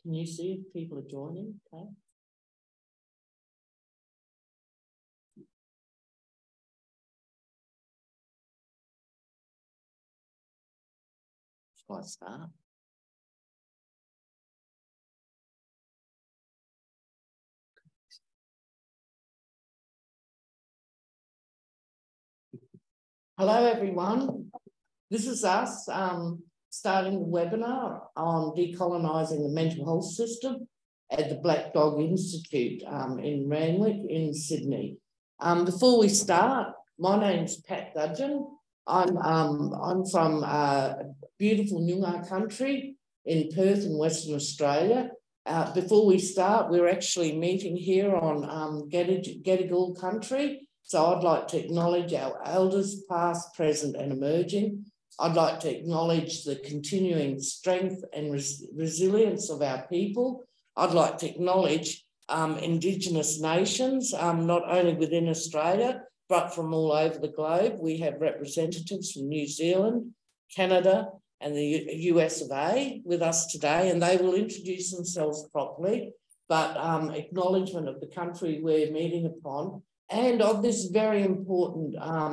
Can you see if people are joining? Okay. Shall I start? Hello, everyone. This is us starting the webinar on decolonising the mental health system at the Black Dog Institute in Randwick in Sydney. Before we start, my name's Pat Gudgeon. I'm from beautiful Noongar country in Perth in Western Australia. Before we start, we're actually meeting here on Gadigal country. So I'd like to acknowledge our elders, past, present and emerging. I'd like to acknowledge the continuing strength and resilience of our people. I'd like to acknowledge Indigenous nations, not only within Australia, but from all over the globe. We have representatives from New Zealand, Canada and the US of A with us today, and they will introduce themselves properly, but acknowledgement of the country we're meeting upon and of this very important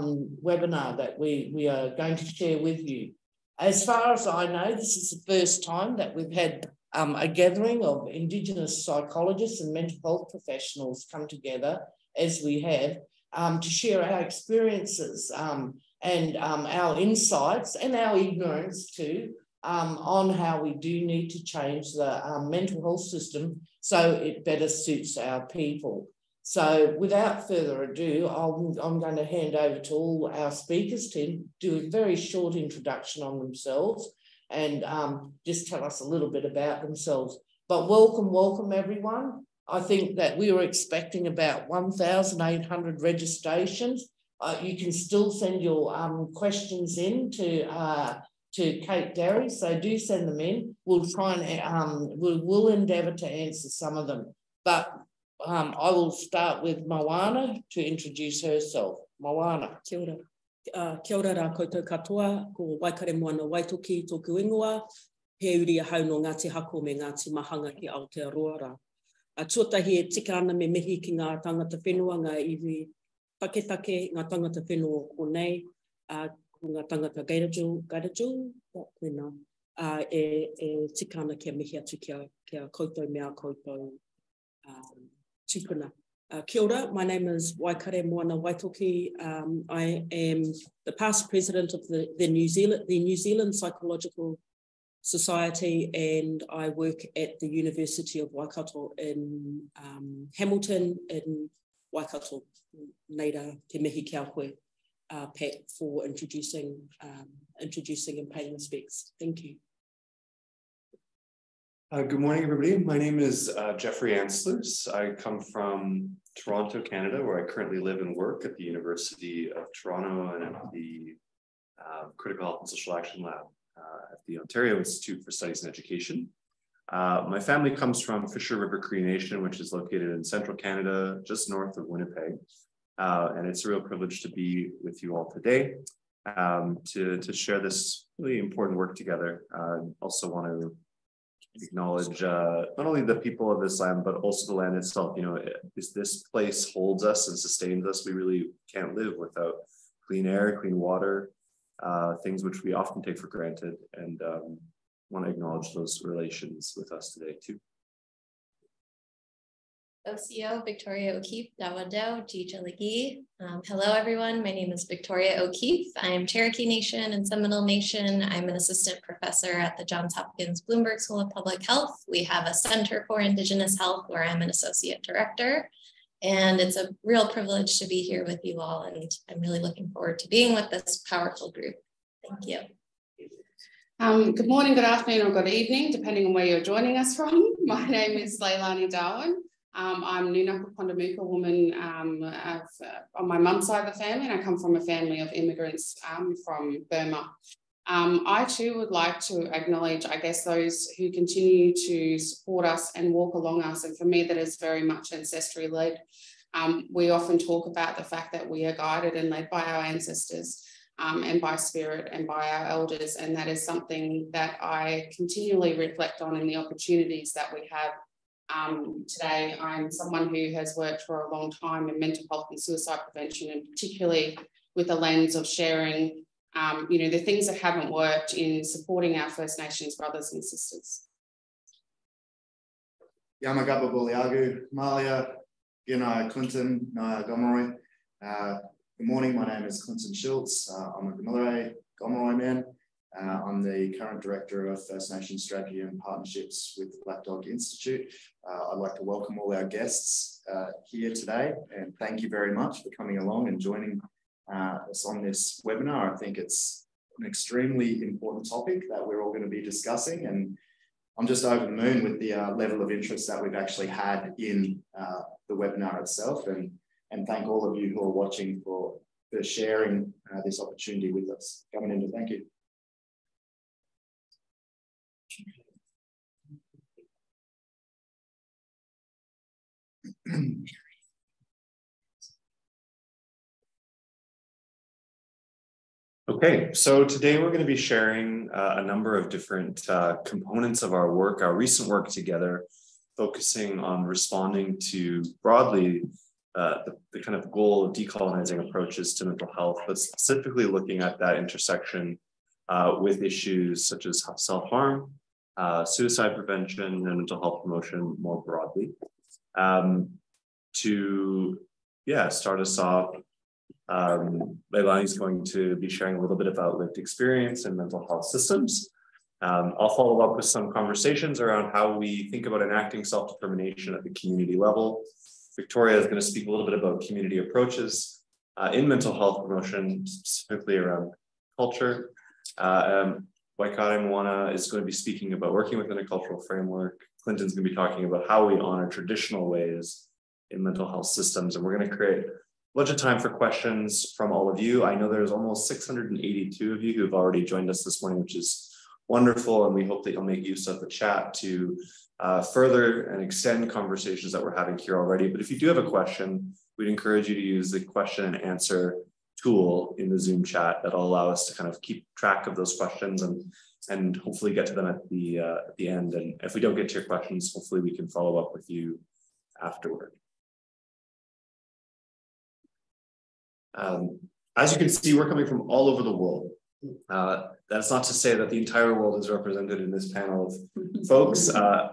webinar that we are going to share with you. As far as I know, this is the first time that we've had a gathering of Indigenous psychologists and mental health professionals come together, as we have, to share our experiences and our insights and our ignorance too on how we do need to change the mental health system so it better suits our people. So without further ado, I'm going to hand over to all our speakers to do a very short introduction on themselves and just tell us a little bit about themselves. But welcome everyone. I think that we were expecting about 1,800 registrations. You can still send your questions in to Kate Derry, so do send them in. We'll try and we'll endeavour to answer some of them. But I will start with Moana to introduce herself. Moana. Kia ora. Kia ora rā koutou katoa, ko Waikare Moana Waitoki tōku ingoa, he uri a hau no Ngāti Hako me Ngāti Mahanga ki Aotearoa rā. Tuatahi e tika ana me mihi ki ngā tangata whenua, ngā iwi take, ngā tangata whenua ko nei, ko ngā tangata Gairajul, whenua, e tika ana kia mihi atu kia koutou mea koutou tupuna. Kia ora, my name is Waikare Moana Waitoki. I am the past president of the New Zealand Psychological Society, and I work at the University of Waikato in Hamilton in Waikato. Neira te mihi kia koe, Pat, for introducing and paying respects. Thank you. Good morning, everybody. My name is Jeffrey Anslers. I come from Toronto, Canada, where I currently live and work at the University of Toronto and at the Critical Health and Social Action Lab at the Ontario Institute for Studies and Education. My family comes from Fisher River Cree Nation, which is located in central Canada, just north of Winnipeg. And it's a real privilege to be with you all today to share this really important work together. Also want to acknowledge not only the people of this land, but also the land itself. You know, this place holds us and sustains us. We really can't live without clean air, clean water, things which we often take for granted, and want to acknowledge those relations with us today too. OCO, Victoria O'Keefe, Dawadao, Jijalagi. Hello, everyone. My name is Victoria O'Keefe. I'm Cherokee Nation and Seminole Nation. I'm an assistant professor at the Johns Hopkins Bloomberg School of Public Health. We have a Center for Indigenous Health where I'm an associate director. And it's a real privilege to be here with you all. And I'm really looking forward to being with this powerful group. Thank you. Good morning, good afternoon, or good evening, depending on where you're joining us from. My name is Leilani Darwin. I'm Nunaka Pondamuka woman on my mum's side of the family, and I come from a family of immigrants from Burma. I too would like to acknowledge, I guess, those who continue to support us and walk along us. And for me, that is very much ancestry led. We often talk about the fact that we are guided and led by our ancestors. and by spirit and by our elders. And that is something that I continually reflect on in the opportunities that we have. Today, I'm someone who has worked for a long time in mental health and suicide prevention, and particularly with a lens of sharing, the things that haven't worked in supporting our First Nations brothers and sisters. Yamagapa Buliagu, Malia, Gina Clinton, Gomeroi. Good morning, my name is Clinton Schultz. I'm a Gomeroi man. I'm the current Director of First Nations Strategy and Partnerships with the Black Dog Institute. I'd like to welcome all our guests here today, and thank you very much for coming along and joining us on this webinar. I think it's an extremely important topic that we're all going to be discussing, and I'm just over the moon with the level of interest that we've actually had in the webinar itself, and thank all of you who are watching for sharing this opportunity with us. Gaminenda, thank you. Okay, so today we're going to be sharing a number of different components of our work, our recent work together, focusing on responding to broadly the kind of goal of decolonizing approaches to mental health, but specifically looking at that intersection with issues such as self-harm, suicide prevention, and mental health promotion more broadly. To start us off, Leilani is going to be sharing a little bit about lived experience in mental health systems. I'll follow up with some conversations around how we think about enacting self-determination at the community level. Victoria is going to speak a little bit about community approaches in mental health promotion, specifically around culture. Waikare Moana is going to be speaking about working within a cultural framework. Clinton's going to be talking about how we honor traditional ways in mental health systems. And we're going to create a bunch of time for questions from all of you. I know there's almost 682 of you who have already joined us this morning, which is wonderful. And we hope that you'll make use of the chat to further and extend conversations that we're having here already. But if you do have a question, we'd encourage you to use the question and answer tool in the Zoom chat that'll allow us to kind of keep track of those questions and hopefully get to them at the end. And if we don't get to your questions, hopefully we can follow up with you afterward. As you can see, we're coming from all over the world. That's not to say that the entire world is represented in this panel of folks.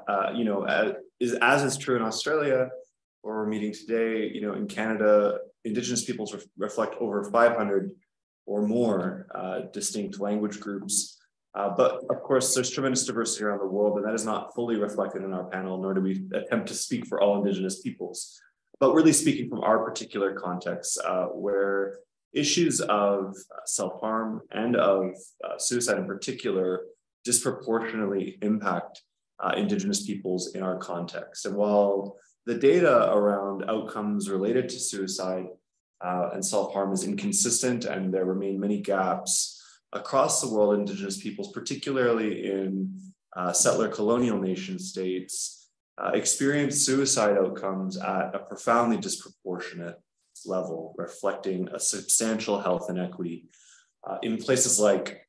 As is true in Australia, where we're meeting today, in Canada, Indigenous peoples reflect over 500 or more distinct language groups. But of course, there's tremendous diversity around the world, and that is not fully reflected in our panel, nor do we attempt to speak for all Indigenous peoples. But really speaking from our particular context, where issues of self-harm and of suicide in particular disproportionately impact Indigenous peoples in our context. And while the data around outcomes related to suicide and self-harm is inconsistent, and there remain many gaps across the world, Indigenous peoples, particularly in settler colonial nation states, experience suicide outcomes at a profoundly disproportionate level, reflecting a substantial health inequity. In places like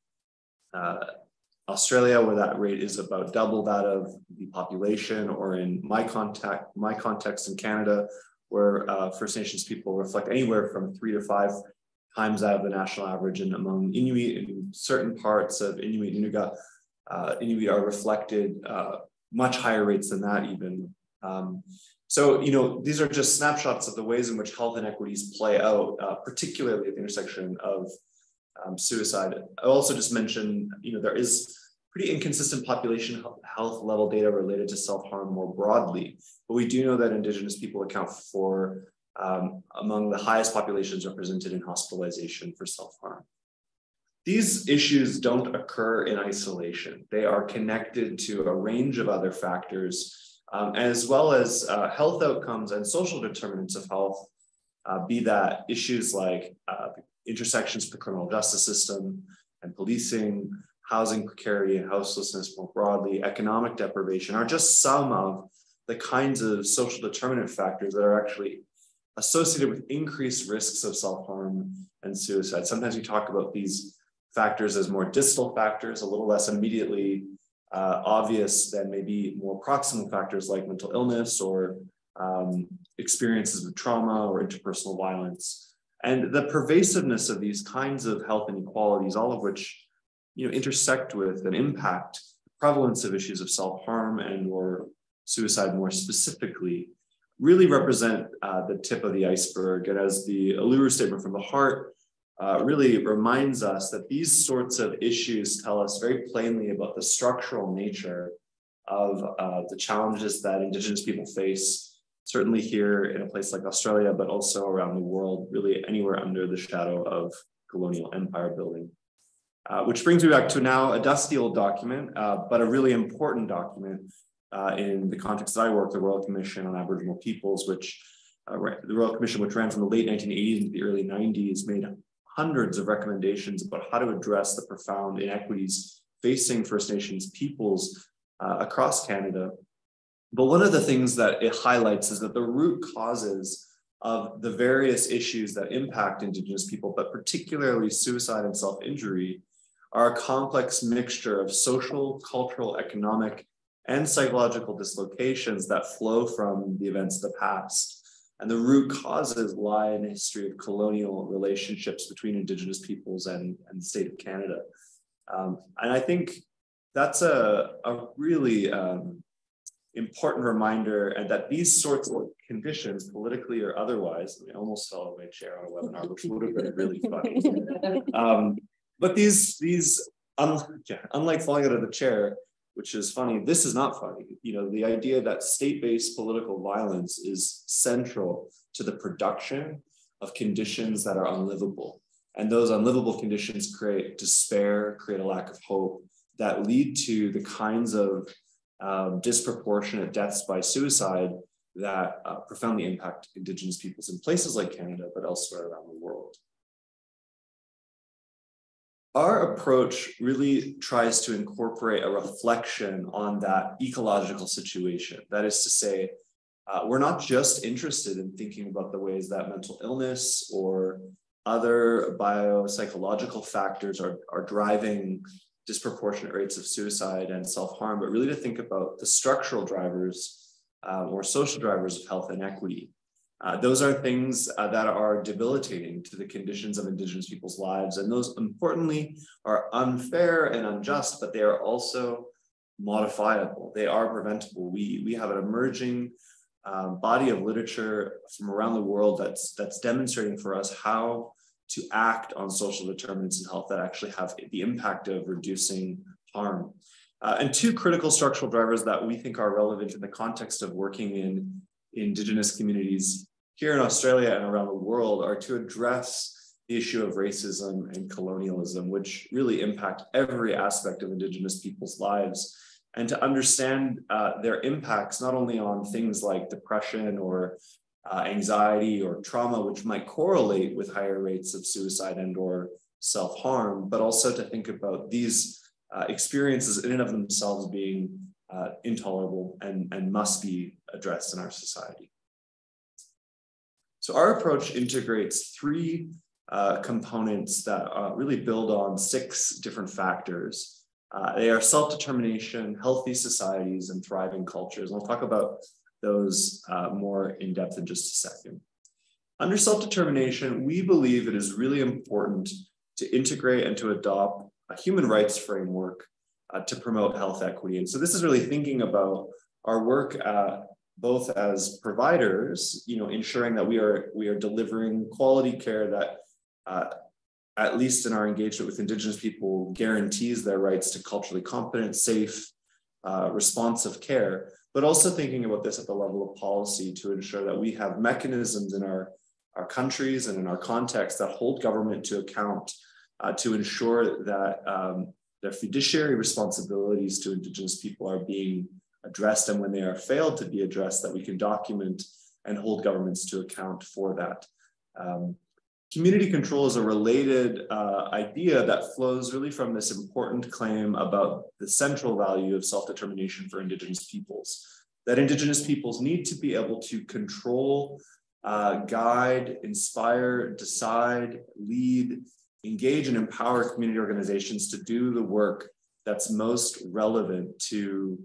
Australia, where that rate is about double that of the population, or in my context in Canada, where First Nations people reflect anywhere from 3 to 5 times that of the national average, and among Inuit in certain parts of Inuit Nuga, Inuit are reflected much higher rates than that even. So, these are just snapshots of the ways in which health inequities play out, particularly at the intersection of suicide. I'll also just mention, there is pretty inconsistent population health level data related to self-harm more broadly, but we do know that Indigenous people account for among the highest populations represented in hospitalization for self-harm. These issues don't occur in isolation. They are connected to a range of other factors, as well as health outcomes and social determinants of health, be that issues like intersections with the criminal justice system and policing, housing precarity and houselessness more broadly, economic deprivation, are just some of the kinds of social determinant factors that are actually associated with increased risks of self-harm and suicide. Sometimes we talk about these factors as more distal factors, a little less immediately obvious than maybe more proximal factors like mental illness or experiences with trauma or interpersonal violence. And the pervasiveness of these kinds of health inequalities, all of which intersect with and impact the prevalence of issues of self-harm and or suicide more specifically, really represent the tip of the iceberg. And as the Uluru Statement from the Heart really reminds us that these sorts of issues tell us very plainly about the structural nature of the challenges that Indigenous people face, certainly here in a place like Australia, but also around the world, really anywhere under the shadow of colonial empire building. Which brings me back to now a dusty old document, but a really important document in the context that I work, the Royal Commission on Aboriginal Peoples, which the Royal Commission, which ran from the late 1980s into the early 90s, made hundreds of recommendations about how to address the profound inequities facing First Nations peoples across Canada. But one of the things that it highlights is that the root causes of the various issues that impact Indigenous people, but particularly suicide and self-injury, are a complex mixture of social, cultural, economic, and psychological dislocations that flow from the events of the past. And the root causes lie in a history of colonial relationships between Indigenous peoples and the state of Canada. And I think that's a really important reminder, and that these sorts of conditions, politically or otherwise, I almost fell out of my chair on a webinar, which would have been really funny. But unlike falling out of the chair, which is funny, this is not funny. The idea that state-based political violence is central to the production of conditions that are unlivable. And those unlivable conditions create despair, create a lack of hope that lead to the kinds of disproportionate deaths by suicide that profoundly impact Indigenous peoples in places like Canada, but elsewhere around the world. Our approach really tries to incorporate a reflection on that ecological situation. That is to say, we're not just interested in thinking about the ways that mental illness or other biopsychological factors are driving disproportionate rates of suicide and self-harm, but really to think about the structural drivers or social drivers of health inequity. Those are things that are debilitating to the conditions of Indigenous people's lives. And those, importantly, are unfair and unjust, but they are also modifiable. They are preventable. We have an emerging body of literature from around the world that's demonstrating for us how to act on social determinants in health that actually have the impact of reducing harm. And two critical structural drivers that we think are relevant in the context of working in Indigenous communities here in Australia and around the world are to address the issue of racism and colonialism, which really impact every aspect of Indigenous people's lives, and to understand their impacts not only on things like depression or anxiety or trauma, which might correlate with higher rates of suicide and or self-harm, but also to think about these experiences in and of themselves being intolerable and must be addressed in our society. So our approach integrates three components that really build on 6 different factors. They are self-determination, healthy societies, and thriving cultures. And I'll talk about those more in depth in just a second. Under self-determination, we believe it is really important to integrate and to adopt a human rights framework to promote health equity. And so this is really thinking about our work both as providers, ensuring that we are delivering quality care that, at least in our engagement with Indigenous people, guarantees their rights to culturally competent, safe, responsive care, but also thinking about this at the level of policy to ensure that we have mechanisms in our countries and in our context that hold government to account to ensure that their fiduciary responsibilities to Indigenous people are being addressed, and when they are failed to be addressed, that we can document and hold governments to account for that. Community control is a related idea that flows really from this important claim about the central value of self-determination for Indigenous peoples, that Indigenous peoples need to be able to control guide, inspire, decide, lead, engage, and empower community organizations to do the work that's most relevant to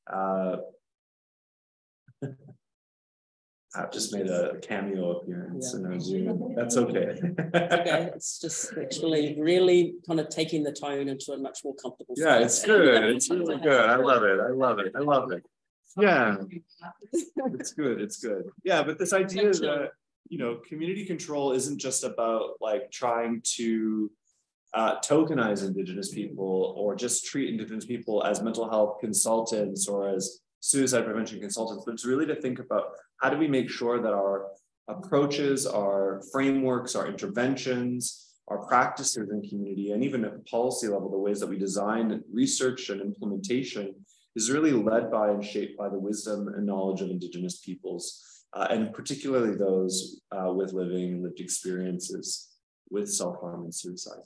I've just made a cameo appearance in our Zoom. That's okay. Okay, it's just actually really kind of taking the tone into a much more comfortable Yeah, space. it's good. It's really good. I love it. I love it. I love it. Yeah, it's good. It's good. Yeah, but this idea that, you know, community control isn't just about like trying to tokenize Indigenous people or just treat Indigenous people as mental health consultants or as suicide prevention consultants, but it's really to think about how do we make sure that our approaches, our frameworks, our interventions, our practices in community, and even at the policy level, the ways that we design research and implementation is really led by and shaped by the wisdom and knowledge of Indigenous peoples, and particularly those with living and lived experiences with self-harm and suicide.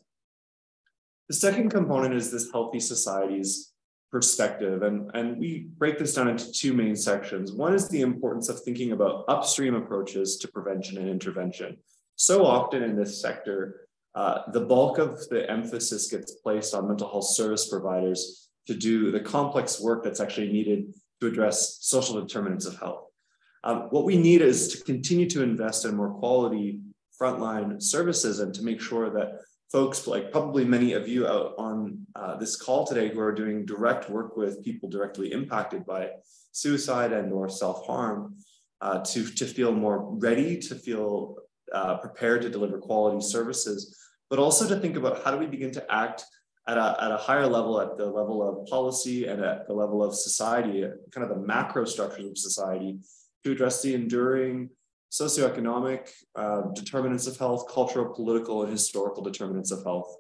The second component is this healthy societies perspective, and we break this down into two main sections. One is the importance of thinking about upstream approaches to prevention and intervention. So often in this sector, the bulk of the emphasis gets placed on mental health service providers to do the complex work that's actually needed to address social determinants of health. What we need is to continue to invest in more quality frontline services and to make sure that folks like probably many of you out on this call today who are doing direct work with people directly impacted by suicide and or self-harm to feel more ready, to feel prepared to deliver quality services, but also to think about how do we begin to act at a higher level, at the level of policy and at the level of society, kind of the macro structures of society, to address the enduring socioeconomic determinants of health, cultural, political, and historical determinants of health.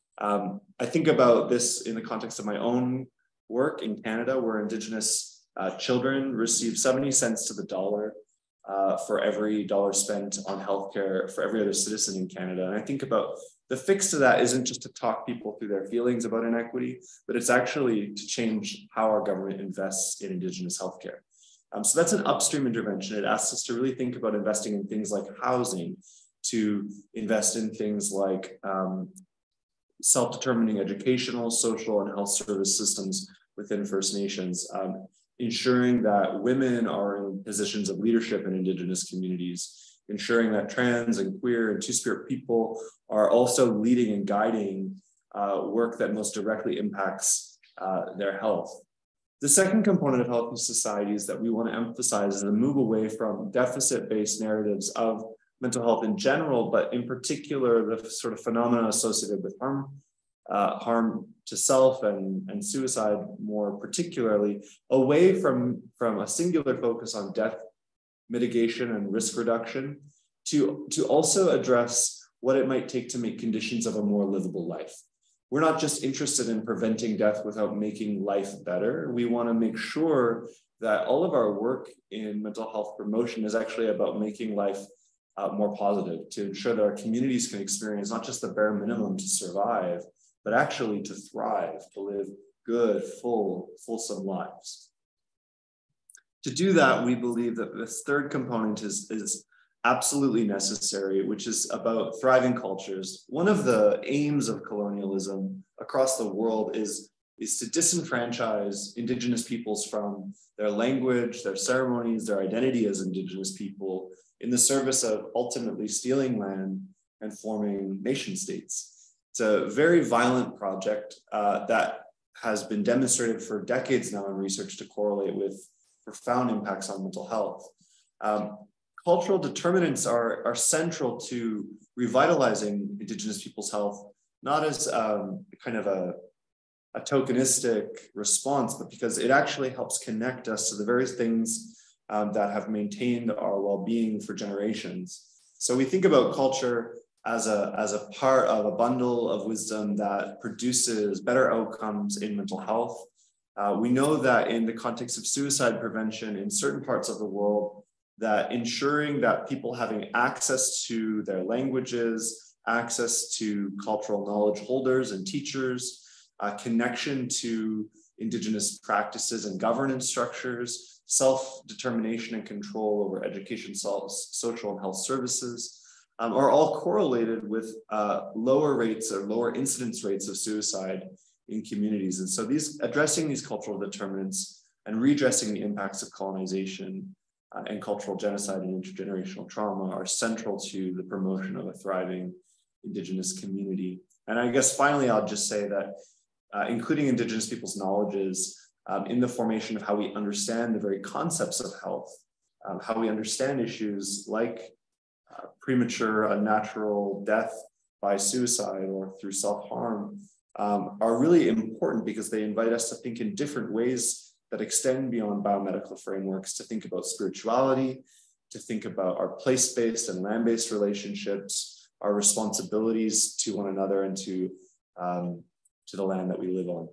I think about this in the context of my own work in Canada, where Indigenous children receive 70 cents to the dollar for every dollar spent on healthcare for every other citizen in Canada. And I think about the fix to that isn't just to talk people through their feelings about inequity, but it's actually to change how our government invests in Indigenous healthcare. So that's an upstream intervention. It asks us to really think about investing in things like housing, to invest in things like self-determining educational, social, and health service systems within First Nations, ensuring that women are in positions of leadership in Indigenous communities, ensuring that trans and queer and two-spirit people are also leading and guiding work that most directly impacts their health. The second component of healthy societies that we want to emphasize is the move away from deficit-based narratives of mental health in general, but in particular, the sort of phenomena associated with harm to self and suicide more particularly, away from a singular focus on death mitigation and risk reduction to also address what it might take to make conditions of a more livable life. We're not just interested in preventing death without making life better. We want to make sure that all of our work in mental health promotion is actually about making life more positive, to ensure that our communities can experience not just the bare minimum to survive, but actually to thrive, to live good, fulsome lives. To do that, we believe that this third component is absolutely necessary, which is about thriving cultures. One of the aims of colonialism across the world is to disenfranchise Indigenous peoples from their language, their ceremonies, their identity as Indigenous people in the service of ultimately stealing land and forming nation states. It's a very violent project that has been demonstrated for decades now in research to correlate with profound impacts on mental health. Cultural determinants are central to revitalizing Indigenous people's health, not as kind of a tokenistic response, but because it actually helps connect us to the various things that have maintained our well-being for generations. So we think about culture as a part of a bundle of wisdom that produces better outcomes in mental health. We know that in the context of suicide prevention in certain parts of the world, that ensuring that people having access to their languages, access to cultural knowledge holders and teachers, connection to Indigenous practices and governance structures, self-determination and control over education, social and health services, are all correlated with lower rates or lower incidence rates of suicide in communities. And so addressing these cultural determinants and redressing the impacts of colonization and cultural genocide and intergenerational trauma are central to the promotion of a thriving Indigenous community. And I guess finally, I'll just say that including Indigenous people's knowledges in the formation of how we understand the very concepts of health, how we understand issues like premature, unnatural death by suicide or through self-harm, are really important because they invite us to think in different ways that extend beyond biomedical frameworks, to think about spirituality, to think about our place-based and land-based relationships, our responsibilities to one another and to the land that we live on.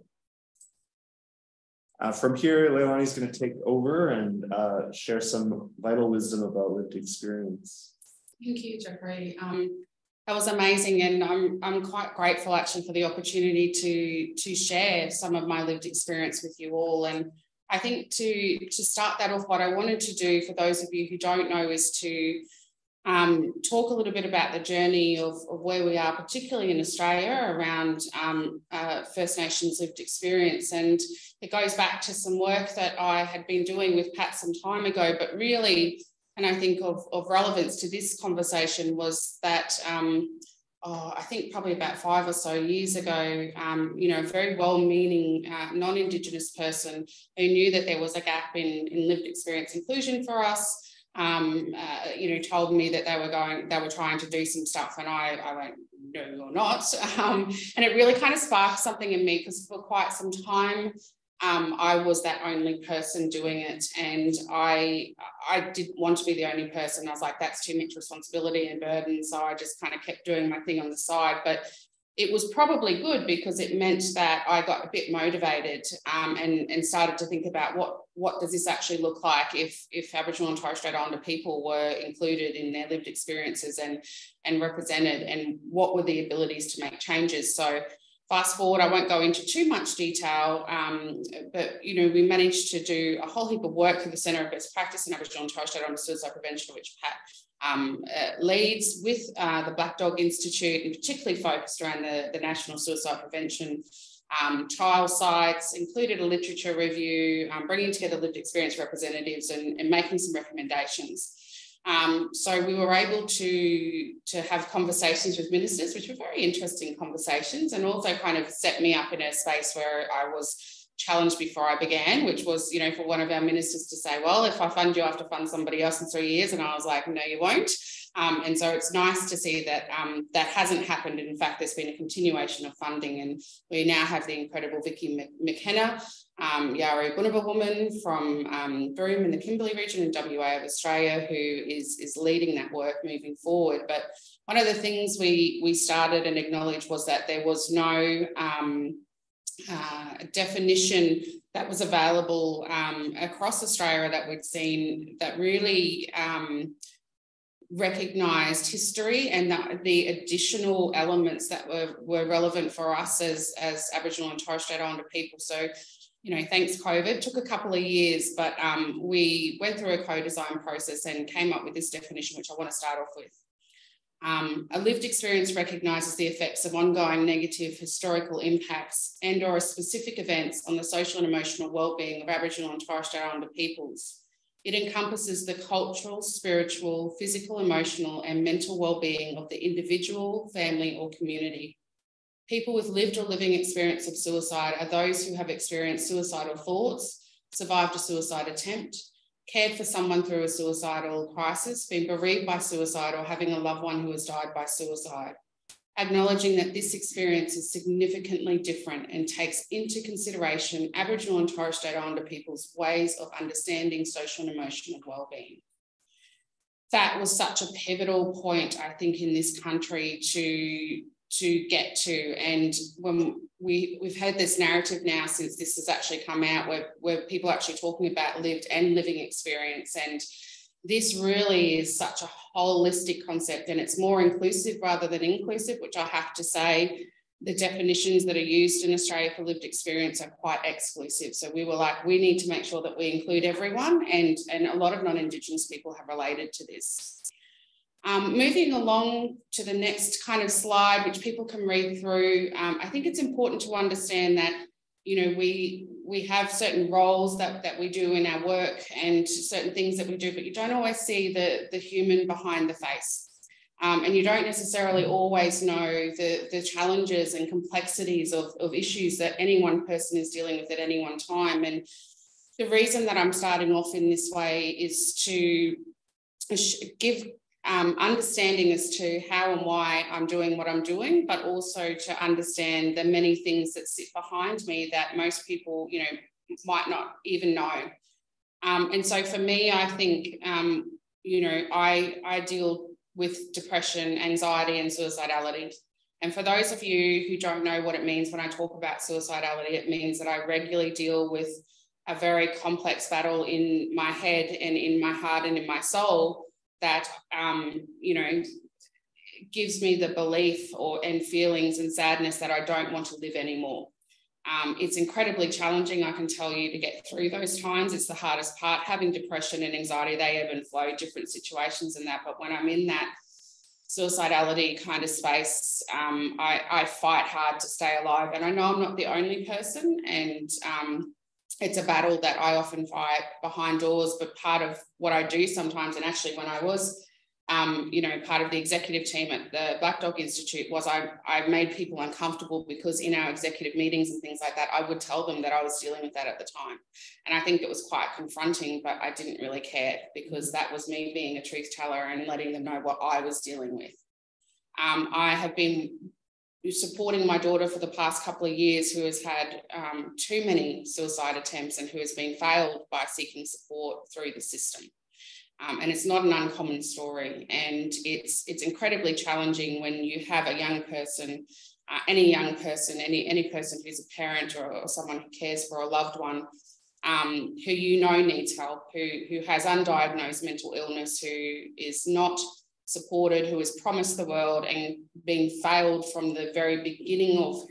From here, Leilani is going to take over and share some vital wisdom about lived experience. Thank you, Jeffrey. That was amazing, and I'm quite grateful actually for the opportunity to share some of my lived experience with you all. And I think to start that off, what I wanted to do for those of you who don't know is to talk a little bit about the journey of where we are, particularly in Australia, around First Nations lived experience. And it goes back to some work that I had been doing with Pat some time ago, but really, and I think of relevance to this conversation, was that I think probably about 5 or so years ago, a very well-meaning non-Indigenous person who knew that there was a gap in lived experience inclusion for us, told me that they were trying to do some stuff, and I went, no, you're not. And it really kind of sparked something in me, because for quite some time, I was that only person doing it, and I didn't want to be the only person. I was like, that's too much responsibility and burden, so I just kind of kept doing my thing on the side. But it was probably good, because it meant that I got a bit motivated and started to think about what does this actually look like if Aboriginal and Torres Strait Islander people were included in their lived experiences and represented, and what were the abilities to make changes. So fast forward, I won't go into too much detail, but we managed to do a whole heap of work through the Centre of Best Practice in Aboriginal and Torres Strait Islander Suicide Prevention, which Pat leads, with the Black Dog Institute, and particularly focused around the National Suicide Prevention trial sites, included a literature review, bringing together lived experience representatives and making some recommendations. So we were able to have conversations with ministers, which were very interesting conversations, and also kind of set me up in a space where I was challenged before I began, which was, for one of our ministers to say, well, if I fund you, I have to fund somebody else in 3 years. And I was like, no, you won't. And so it's nice to see that that hasn't happened. In fact, there's been a continuation of funding, and we now have the incredible Vicky McKenna, Yari Bunaba woman from Broome in the Kimberley region in WA of Australia, who is leading that work moving forward. But one of the things we started and acknowledged was that there was no definition that was available across Australia that we'd seen that really recognised history and the additional elements that were relevant for us as Aboriginal and Torres Strait Islander people. So, thanks COVID, took a couple of years, but we went through a co-design process and came up with this definition, which I want to start off with. A lived experience recognises the effects of ongoing negative historical impacts and or specific events on the social and emotional well-being of Aboriginal and Torres Strait Islander peoples. It encompasses the cultural, spiritual, physical, emotional and mental well-being of the individual, family or community. People with lived or living experience of suicide are those who have experienced suicidal thoughts, survived a suicide attempt, cared for someone through a suicidal crisis, been bereaved by suicide or having a loved one who has died by suicide. Acknowledging that this experience is significantly different and takes into consideration Aboriginal and Torres Strait Islander people's ways of understanding social and emotional well-being. That was such a pivotal point, I think, in this country to get to. And when we've had this narrative now since this has actually come out where people are actually talking about lived and living experience, and this really is such a holistic concept, and it's more inclusive rather than inclusive, which I have to say the definitions that are used in Australia for lived experience are quite exclusive. So we were like, we need to make sure that we include everyone, and a lot of non-Indigenous people have related to this. Moving along to the next kind of slide, which people can read through, I think it's important to understand that, you know, we have certain roles that we do in our work and certain things that we do, but you don't always see the human behind the face. And you don't necessarily always know the challenges and complexities of issues that any one person is dealing with at any one time. And the reason that I'm starting off in this way is to give understanding as to how and why I'm doing what I'm doing, but also to understand the many things that sit behind me that most people, you know, might not even know. And so for me, I think, you know, I deal with depression, anxiety, and suicidality. And for those of you who don't know what it means when I talk about suicidality, it means that I regularly deal with a very complex battle in my head and in my heart and in my soul that, you know, gives me the belief and feelings and sadness that I don't want to live anymore. It's incredibly challenging, I can tell you, to get through those times. It's the hardest part. Having depression and anxiety, they ebb and flow, different situations and that. But when I'm in that suicidality kind of space, I fight hard to stay alive. And I know I'm not the only person, and it's a battle that I often fight behind doors. But part of what I do sometimes, and actually when I was you know, part of the executive team at the Black Dog Institute, was I made people uncomfortable because in our executive meetings and things like that, I would tell them that I was dealing with that at the time. And I think it was quite confronting, but I didn't really care because that was me being a truth teller and letting them know what I was dealing with. I have been supporting my daughter for the past couple of years, who has had too many suicide attempts and who has been failed by seeking support through the system. And it's not an uncommon story, and it's incredibly challenging when you have a young person, any young person, any person who's a parent or someone who cares for a loved one, who you know needs help, who has undiagnosed mental illness, who is not supported, who is promised the world and being failed from the very beginning of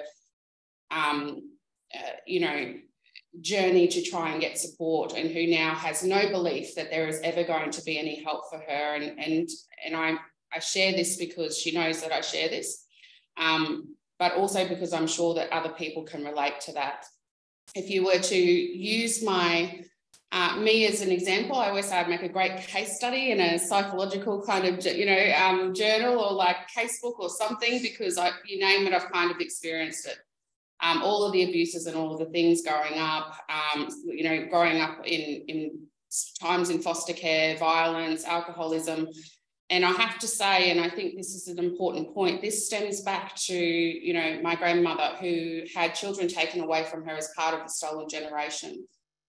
her, you know, journey to try and get support, and who now has no belief that there is ever going to be any help for her. And I share this because she knows that I share this, but also because I'm sure that other people can relate to that. If you were to use my me as an example, I always say I'd make a great case study in a psychological kind of, you know, journal or like casebook or something, because you name it, I've kind of experienced it. All of the abuses and all of the things growing up, you know, growing up in times in foster care, violence, alcoholism. And I have to say, and I think this is an important point, this stems back to, you know, my grandmother, who had children taken away from her as part of the stolen generation,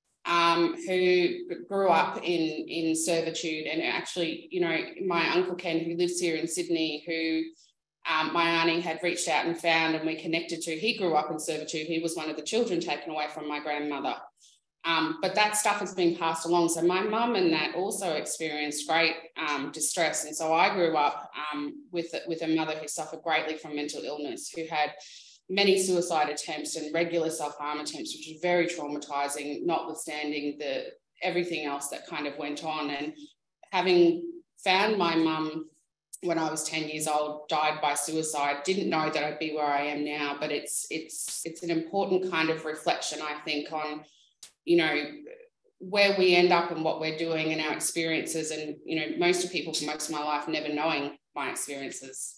who grew up in servitude. And actually, you know, my Uncle Ken, who lives here in Sydney, who my auntie had reached out and found and we connected to, he grew up in servitude. He was one of the children taken away from my grandmother. But that stuff has been passed along. So my mum and that also experienced great distress. And so I grew up with a mother who suffered greatly from mental illness, who had many suicide attempts and regular self-harm attempts, which was very traumatizing, notwithstanding everything else that kind of went on. And having found my mum when I was 10 years old, died by suicide, didn't know that I'd be where I am now. But it's an important kind of reflection, I think, on, you know, where we end up and what we're doing and our experiences. And, you know, most people for most of my life never knowing my experiences.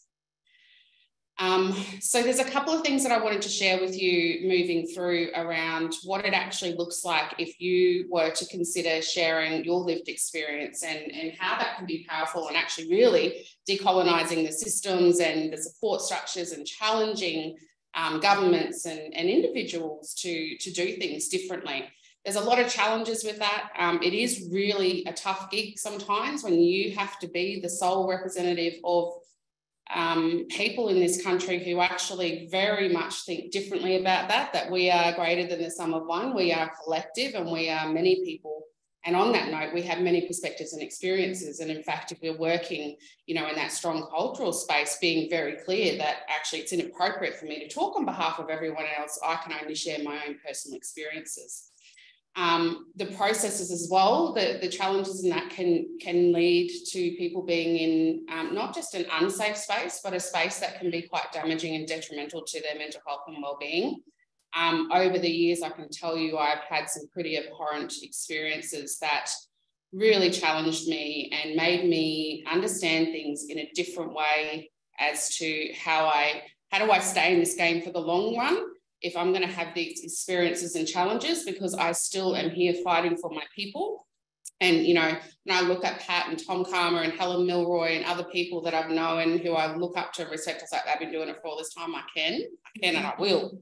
So there's a couple of things that I wanted to share with you moving through around what it actually looks like if you were to consider sharing your lived experience, and how that can be powerful and actually really decolonising the systems and the support structures and challenging governments and individuals to do things differently. There's a lot of challenges with that. It is really a tough gig sometimes when you have to be the sole representative of people in this country who actually very much think differently about that we are greater than the sum of one, we are collective, and we are many people, And on that note, we have many perspectives and experiences. And in fact, if we're working, you know, in that strong cultural space, being very clear that actually it's inappropriate for me to talk on behalf of everyone else, I can only share my own personal experiences. The processes as well, the challenges in that can lead to people being in not just an unsafe space, but a space that can be quite damaging and detrimental to their mental health and well-being. Over the years, I can tell you I've had some pretty abhorrent experiences that really challenged me and made me understand things in a different way as to how do I stay in this game for the long run if I'm going to have these experiences and challenges, because I still am here fighting for my people. And, you know, when I look at Pat and Tom Karma and Helen Milroy and other people that I've known who I look up to and respect, I was like, I've been doing it for all this time. I can and I will.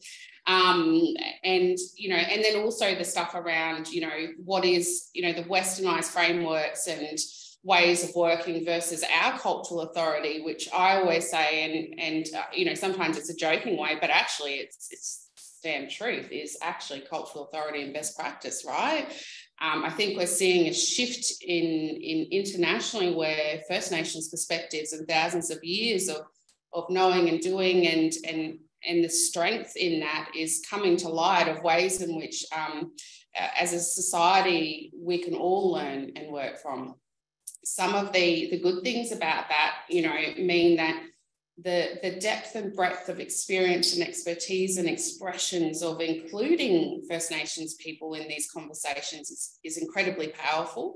And, you know, and then also the stuff around, you know, what is, you know, the westernized frameworks and ways of working versus our cultural authority, which I always say, and you know, sometimes it's a joking way, but actually it's damn truth, is actually cultural authority and best practice, right? I think we're seeing a shift in internationally where First Nations perspectives and thousands of years of knowing and doing and the strength in that is coming to light of ways in which as a society we can all learn and work from. Some of the good things about that, you know, mean that the depth and breadth of experience and expertise and expressions of including First Nations people in these conversations is incredibly powerful.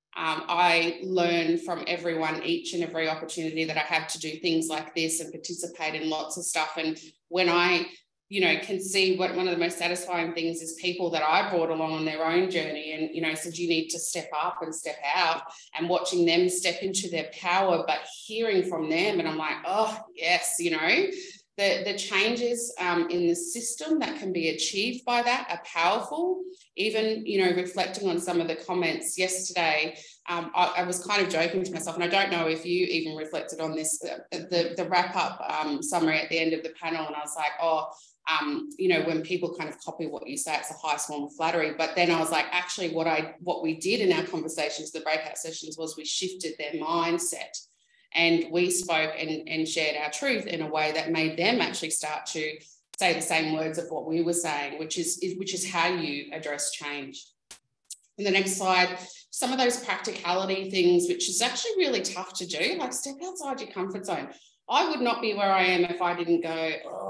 I learn from everyone each and every opportunity that I have to do things like this and participate in lots of stuff. And when I, you know, can see what one of the most satisfying things is people that I brought along on their own journey and, you know, said you need to step up and step out, and watching them step into their power, but hearing from them. And I'm like, oh, yes, you know, the changes in the system that can be achieved by that are powerful. Even, you know, reflecting on some of the comments yesterday, I was kind of joking to myself, and I don't know if you even reflected on this, the wrap-up summary at the end of the panel, and I was like, oh, you know, when people kind of copy what you say, it's a high form of flattery. But then I was like, actually, what we did in our conversations, the breakout sessions, was we shifted their mindset. And we spoke and shared our truth in a way that made them actually start to say the same words of what we were saying, which is how you address change. In the next slide, some of those practicality things, which is actually really tough to do, like step outside your comfort zone. I would not be where I am if I didn't go,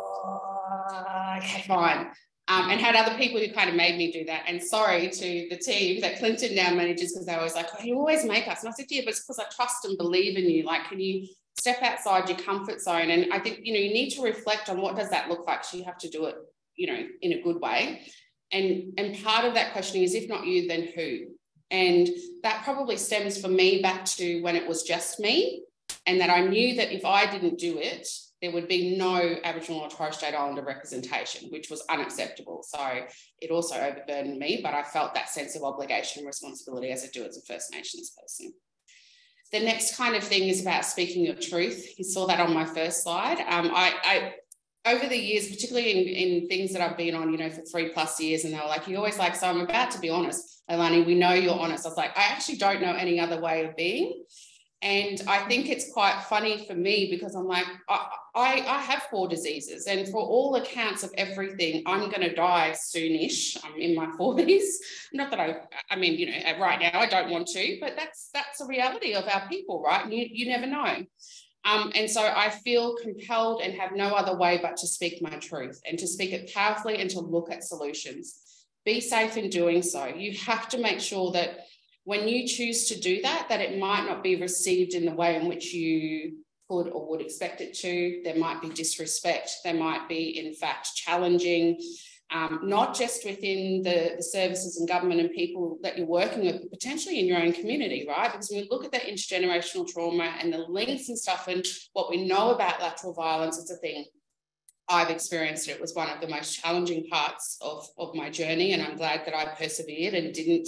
oh, okay, fine. And had other people who kind of made me do that. And sorry to the team that Clinton now manages, because they're always like, oh, you always make us. And I said, yeah, but it's because I trust and believe in you. Like, can you step outside your comfort zone? And I think, you know, you need to reflect on what does that look like. So you have to do it, you know, in a good way. And part of that questioning is, if not you, then who? And that probably stems for me back to when it was just me, and that I knew that if I didn't do it, there would be no Aboriginal or Torres Strait Islander representation, which was unacceptable. So it also overburdened me, but I felt that sense of obligation and responsibility as I do as a First Nations person. The next kind of thing is about speaking your truth. You saw that on my first slide. I over the years, particularly in things that I've been on, you know, for 3+ years, and they were like, you always like, so I'm about to be honest, Leilani, we know you're honest. I was like, I actually don't know any other way of being. And I think it's quite funny for me, because I'm like, I have 4 diseases, and for all accounts of everything, I'm going to die soonish. I'm in my 40s. Not that I mean, you know, right now I don't want to, but that's a reality of our people, right? You never know. And so I feel compelled and have no other way but to speak my truth, and to speak it powerfully, and to look at solutions. Be safe in doing so. You have to make sure that when you choose to do that, that it might not be received in the way in which you could or would expect it to. There might be disrespect. There might be, in fact, challenging, not just within the services and government and people that you're working with, but potentially in your own community, right? Because when we look at that intergenerational trauma and the links and stuff and what we know about lateral violence, it's a thing. I've experienced it. It was one of the most challenging parts of my journey, and I'm glad that I persevered and didn't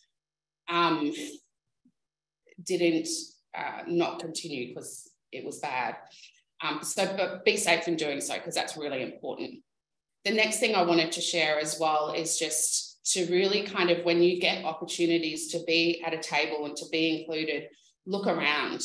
not continue because it was bad. But be safe in doing so, because that's really important. The next thing I wanted to share as well is just to really kind of, when you get opportunities to be at a table and to be included, look around.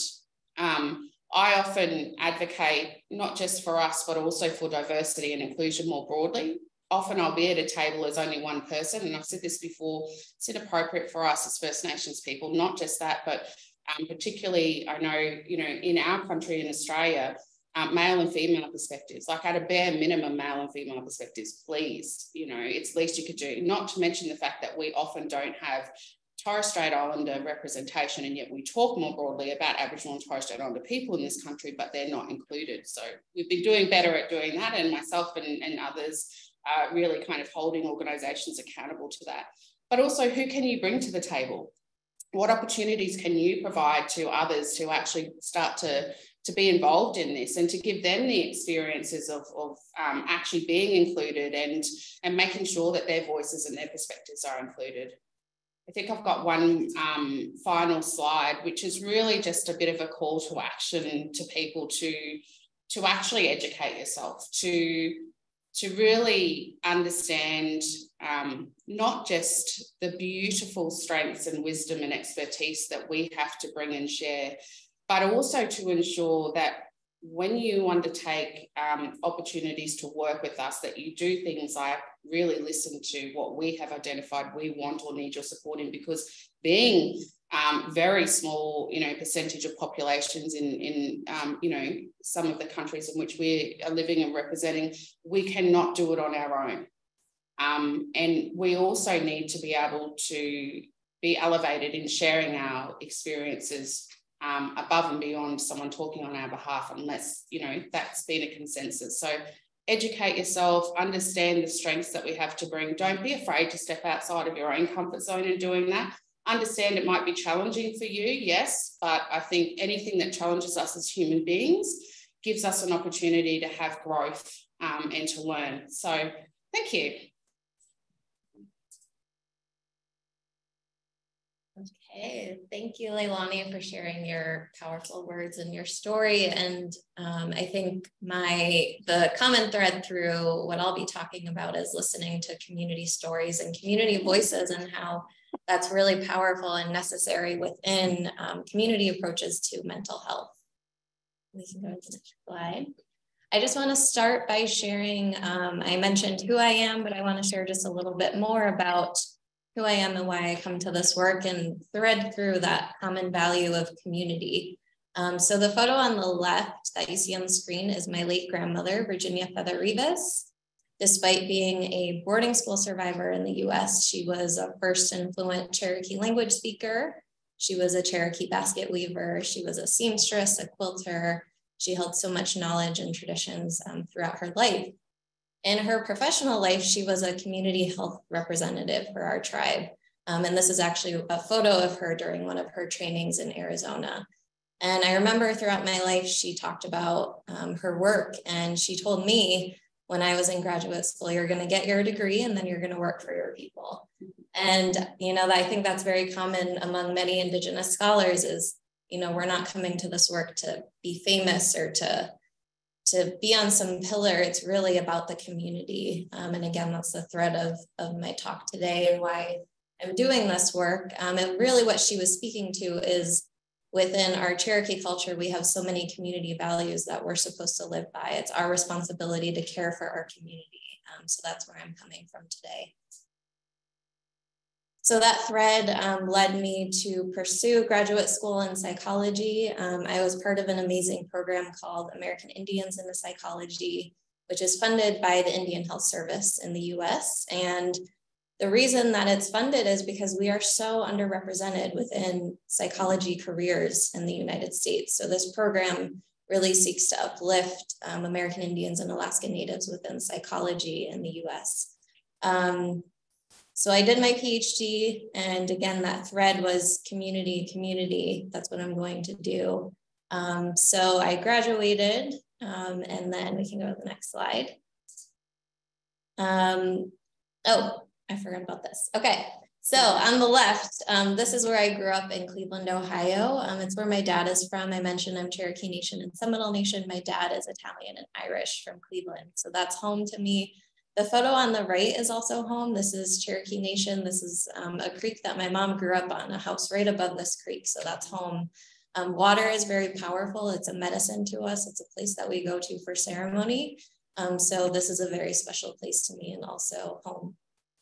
I often advocate not just for us, but also for diversity and inclusion more broadly. Often I'll be at a table as only one person, and I've said this before, it's inappropriate for us as First Nations people, not just that, but particularly, I know, you know, in our country in Australia, male and female perspectives, like at a bare minimum, male and female perspectives, please, you know, it's the least you could do. Not to mention the fact that we often don't have Torres Strait Islander representation, and yet we talk more broadly about Aboriginal and Torres Strait Islander people in this country, but they're not included. So we've been doing better at doing that, and myself and others are really kind of holding organisations accountable to that. But also, who can you bring to the table? What opportunities can you provide to others to actually start to be involved in this, and to give them the experiences of actually being included and making sure that their voices and their perspectives are included. I think I've got one final slide, which is really just a bit of a call to action to people to actually educate yourself, to really understand not just the beautiful strengths and wisdom and expertise that we have to bring and share, but also to ensure that when you undertake opportunities to work with us, that you do things like really listen to what we have identified we want or need your support in, because being very small, you know, percentage of populations in you know, some of the countries in which we are living and representing, we cannot do it on our own. And we also need to be able to be elevated in sharing our experiences above and beyond someone talking on our behalf, unless, you know, that's been a consensus. So educate yourself, understand the strengths that we have to bring. Don't be afraid to step outside of your own comfort zone in doing that. Understand it might be challenging for you, yes, but I think anything that challenges us as human beings gives us an opportunity to have growth and to learn. So thank you. Okay, thank you, Leilani, for sharing your powerful words and your story. And I think the common thread through what I'll be talking about is listening to community stories and community voices, and how that's really powerful and necessary within community approaches to mental health. We can go to the next slide. I just want to start by sharing, I mentioned who I am, but I want to share just a little bit more about who I am and why I come to this work, and thread through that common value of community. So the photo on the left that you see on the screen is my late grandmother, Virginia Feather Rivas. Despite being a boarding school survivor in the US, she was a first and fluent Cherokee language speaker. She was a Cherokee basket weaver. She was a seamstress, a quilter. She held so much knowledge and traditions throughout her life. In her professional life, she was a community health representative for our tribe. And this is actually a photo of her during one of her trainings in Arizona. And I remember throughout my life, she talked about her work, and she told me when I was in graduate school, you're going to get your degree and then you're going to work for your people. And, you know, I think that's very common among many Indigenous scholars is, you know, we're not coming to this work to be famous or to be on some pillar. It's really about the community. And again, that's the thread of my talk today and why I'm doing this work. And really what she was speaking to is within our Cherokee culture, we have so many community values that we're supposed to live by. It's our responsibility to care for our community. So that's where I'm coming from today. So that thread led me to pursue graduate school in psychology. I was part of an amazing program called American Indians into Psychology, which is funded by the Indian Health Service in the US. And the reason that it's funded is because we are so underrepresented within psychology careers in the United States. So this program really seeks to uplift American Indians and Alaska Natives within psychology in the US. So I did my PhD, and again, that thread was community. That's what I'm going to do. So I graduated, and then we can go to the next slide. Oh, I forgot about this. Okay, so on the left, this is where I grew up in Cleveland, Ohio. It's where my dad is from. I mentioned I'm Cherokee Nation and Seminole Nation. My dad is Italian and Irish from Cleveland. So that's home to me. The photo on the right is also home. This is Cherokee Nation. This is a creek that my mom grew up on, a house right above this creek, so that's home. Water is very powerful. It's a medicine to us. It's a place that we go to for ceremony. So this is a very special place to me and also home.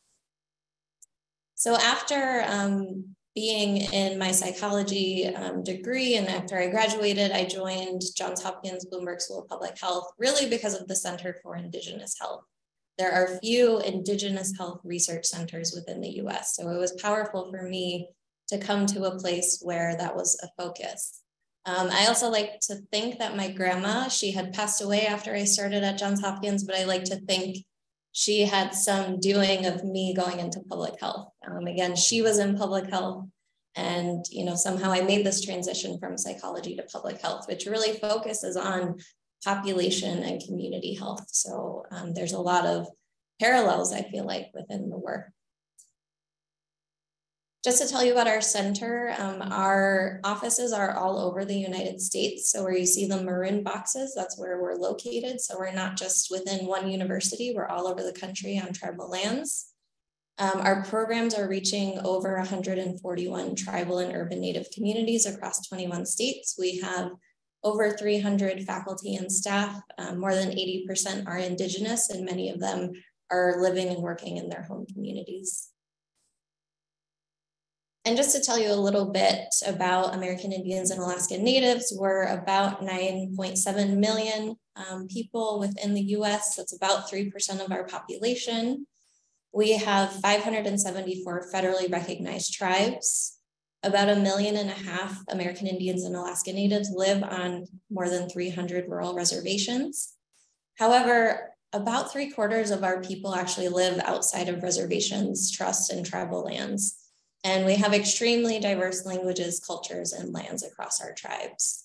So after being in my psychology degree and after I graduated, I joined Johns Hopkins Bloomberg School of Public Health, really because of the Center for Indigenous Health. There are few Indigenous health research centers within the US, so it was powerful for me to come to a place where that was a focus. I also like to think that my grandma, she had passed away after I started at Johns Hopkins, but I like to think she had some doing of me going into public health. Again, she was in public health, and somehow I made this transition from psychology to public health, which really focuses on population and community health. So there's a lot of parallels, I feel like, within the work. Just to tell you about our center, our offices are all over the United States. So where you see the maroon boxes, that's where we're located. So we're not just within one university, we're all over the country on tribal lands. Our programs are reaching over 141 tribal and urban Native communities across 21 states. We have over 300 faculty and staff. More than 80% are Indigenous, and many of them are living and working in their home communities. And just to tell you a little bit about American Indians and Alaskan Natives, we're about 9.7 million people within the US. That's about 3% of our population. We have 574 federally recognized tribes. About 1.5 million American Indians and Alaskan Natives live on more than 300 rural reservations. However, about 3/4 of our people actually live outside of reservations, trusts, and tribal lands. And we have extremely diverse languages, cultures, and lands across our tribes.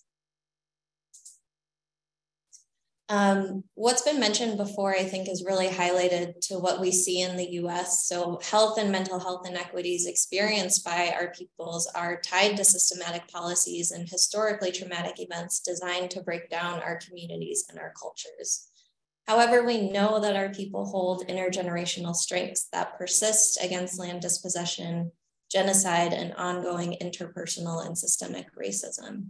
What's been mentioned before, I think, is really highlighted to what we see in the US. So health and mental health inequities experienced by our peoples are tied to systematic policies and historically traumatic events designed to break down our communities and our cultures. However, we know that our people hold intergenerational strengths that persist against land dispossession, genocide, and ongoing interpersonal and systemic racism.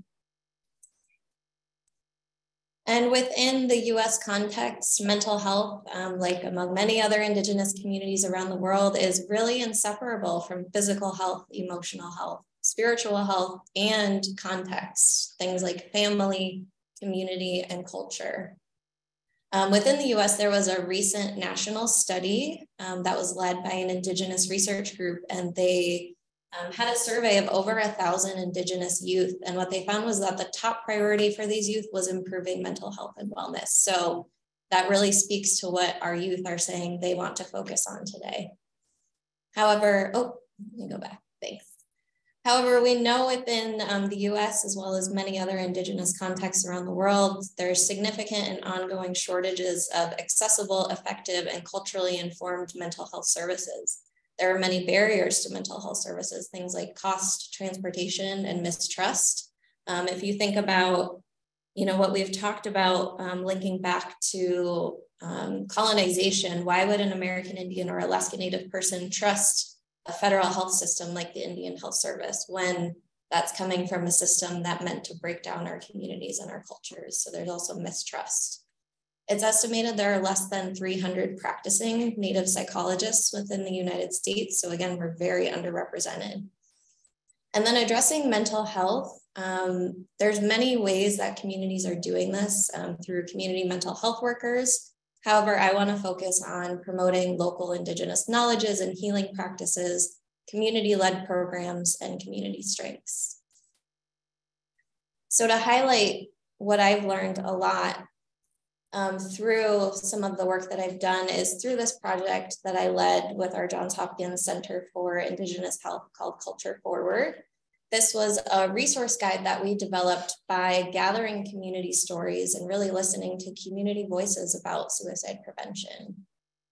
And within the US context, mental health, like among many other Indigenous communities around the world, is really inseparable from physical health, emotional health, spiritual health, and context, things like family, community, and culture. Within the US, there was a recent national study that was led by an Indigenous research group, and they had a survey of over 1,000 Indigenous youth. And what they found was that the top priority for these youth was improving mental health and wellness. So that really speaks to what our youth are saying they want to focus on today. However, let me go back, thanks. However, we know within the US, as well as many other Indigenous contexts around the world, there's significant and ongoing shortages of accessible, effective, and culturally informed mental health services. There are many barriers to mental health services, things like cost, transportation, and mistrust. If you think about, what we've talked about linking back to colonization, why would an American Indian or Alaska Native person trust a federal health system like the Indian Health Service when that's coming from a system that meant to break down our communities and our cultures? So there's also mistrust. It's estimated there are less than 300 practicing Native psychologists within the United States. So again, we're very underrepresented. And then addressing mental health, there's many ways that communities are doing this through community mental health workers. However, I want to focus on promoting local Indigenous knowledges and healing practices, community-led programs, and community strengths. So to highlight what I've learned a lot through some of the work that I've done is through this project that I led with our Johns Hopkins Center for Indigenous Health called Culture Forward. This was a resource guide that we developed by gathering community stories and really listening to community voices about suicide prevention.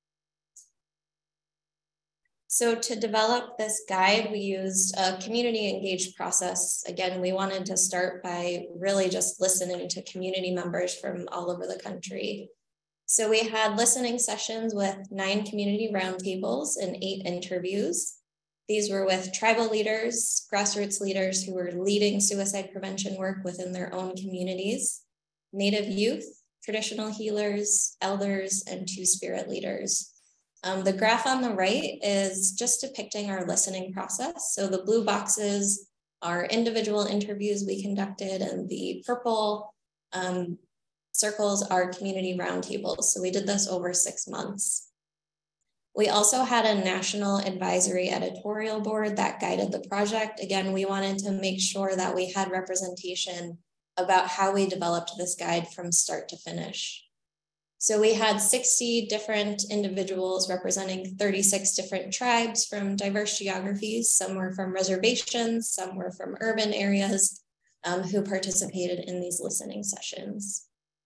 So to develop this guide, we used a community engaged process. Again, we wanted to start by really just listening to community members from all over the country. So we had listening sessions with 9 community roundtables and 8 interviews. These were with tribal leaders, grassroots leaders who were leading suicide prevention work within their own communities, Native youth, traditional healers, elders, and Two-Spirit leaders. The graph on the right is just depicting our listening process. So the blue boxes are individual interviews we conducted, and the purple circles are community roundtables. So we did this over 6 months. We also had a national advisory editorial board that guided the project. Again, we wanted to make sure that we had representation about how we developed this guide from start to finish. So we had 60 different individuals representing 36 different tribes from diverse geographies. Some were from reservations, some were from urban areas, who participated in these listening sessions.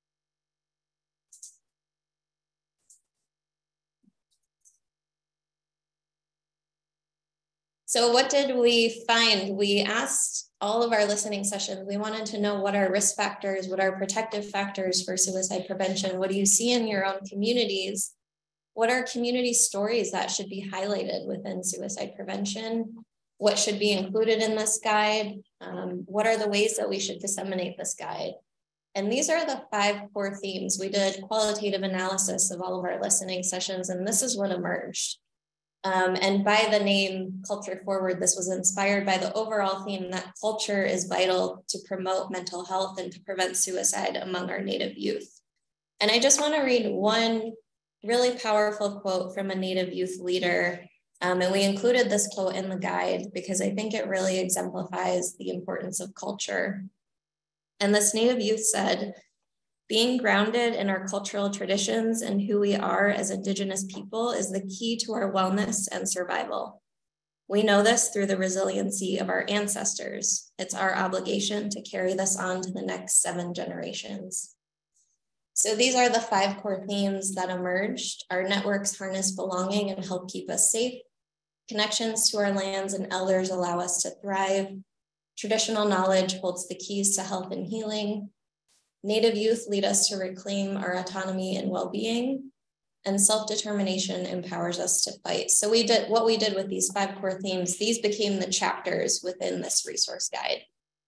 So what did we find? We asked all of our listening sessions, we wanted to know what are risk factors, what are protective factors for suicide prevention? What do you see in your own communities? What are community stories that should be highlighted within suicide prevention? What should be included in this guide? What are the ways that we should disseminate this guide? And these are the 5 core themes. We did qualitative analysis of all of our listening sessions, and this is what emerged. And by the name Culture Forward, this was inspired by the overall theme that culture is vital to promote mental health and to prevent suicide among our Native youth. And I just want to read one really powerful quote from a Native youth leader. And we included this quote in the guide because I think it really exemplifies the importance of culture. And this Native youth said, "Being grounded in our cultural traditions and who we are as Indigenous people is the key to our wellness and survival. We know this through the resiliency of our ancestors. It's our obligation to carry this on to the next 7 generations." So these are the 5 core themes that emerged. Our networks harness belonging and help keep us safe. Connections to our lands and elders allow us to thrive. Traditional knowledge holds the keys to health and healing. Native youth lead us to reclaim our autonomy and well-being, and self-determination empowers us to fight. So what we did with these 5 core themes, these became the chapters within this resource guide.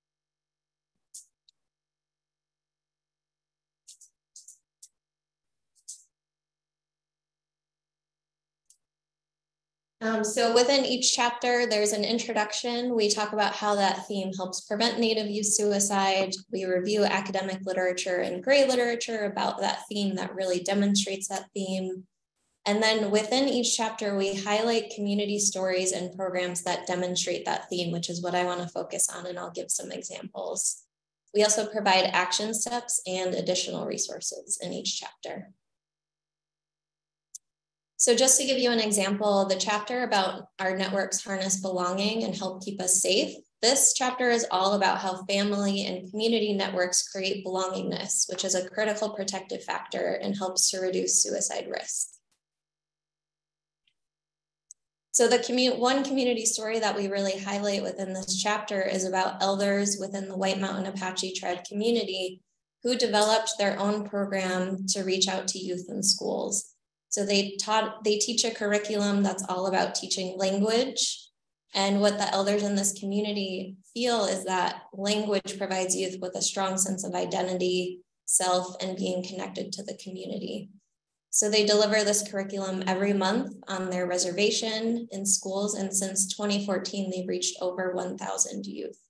So within each chapter, there's an introduction. We talk about how that theme helps prevent Native youth suicide. We review academic literature and gray literature about that theme that really demonstrates that theme. And then within each chapter, we highlight community stories and programs that demonstrate that theme, which is what I want to focus on, and I'll give some examples. We also provide action steps and additional resources in each chapter. So just to give you an example, the chapter about our networks harness belonging and help keep us safe, this chapter is all about how family and community networks create belongingness, which is a critical protective factor and helps to reduce suicide risk. So the one community story that we really highlight within this chapter is about elders within the White Mountain Apache tribe community who developed their own program to reach out to youth in schools. So they teach a curriculum that's all about teaching language. And what the elders in this community feel is that language provides youth with a strong sense of identity, self, and being connected to the community. So they deliver this curriculum every month on their reservation in schools. And since 2014, they've reached over 1,000 youth.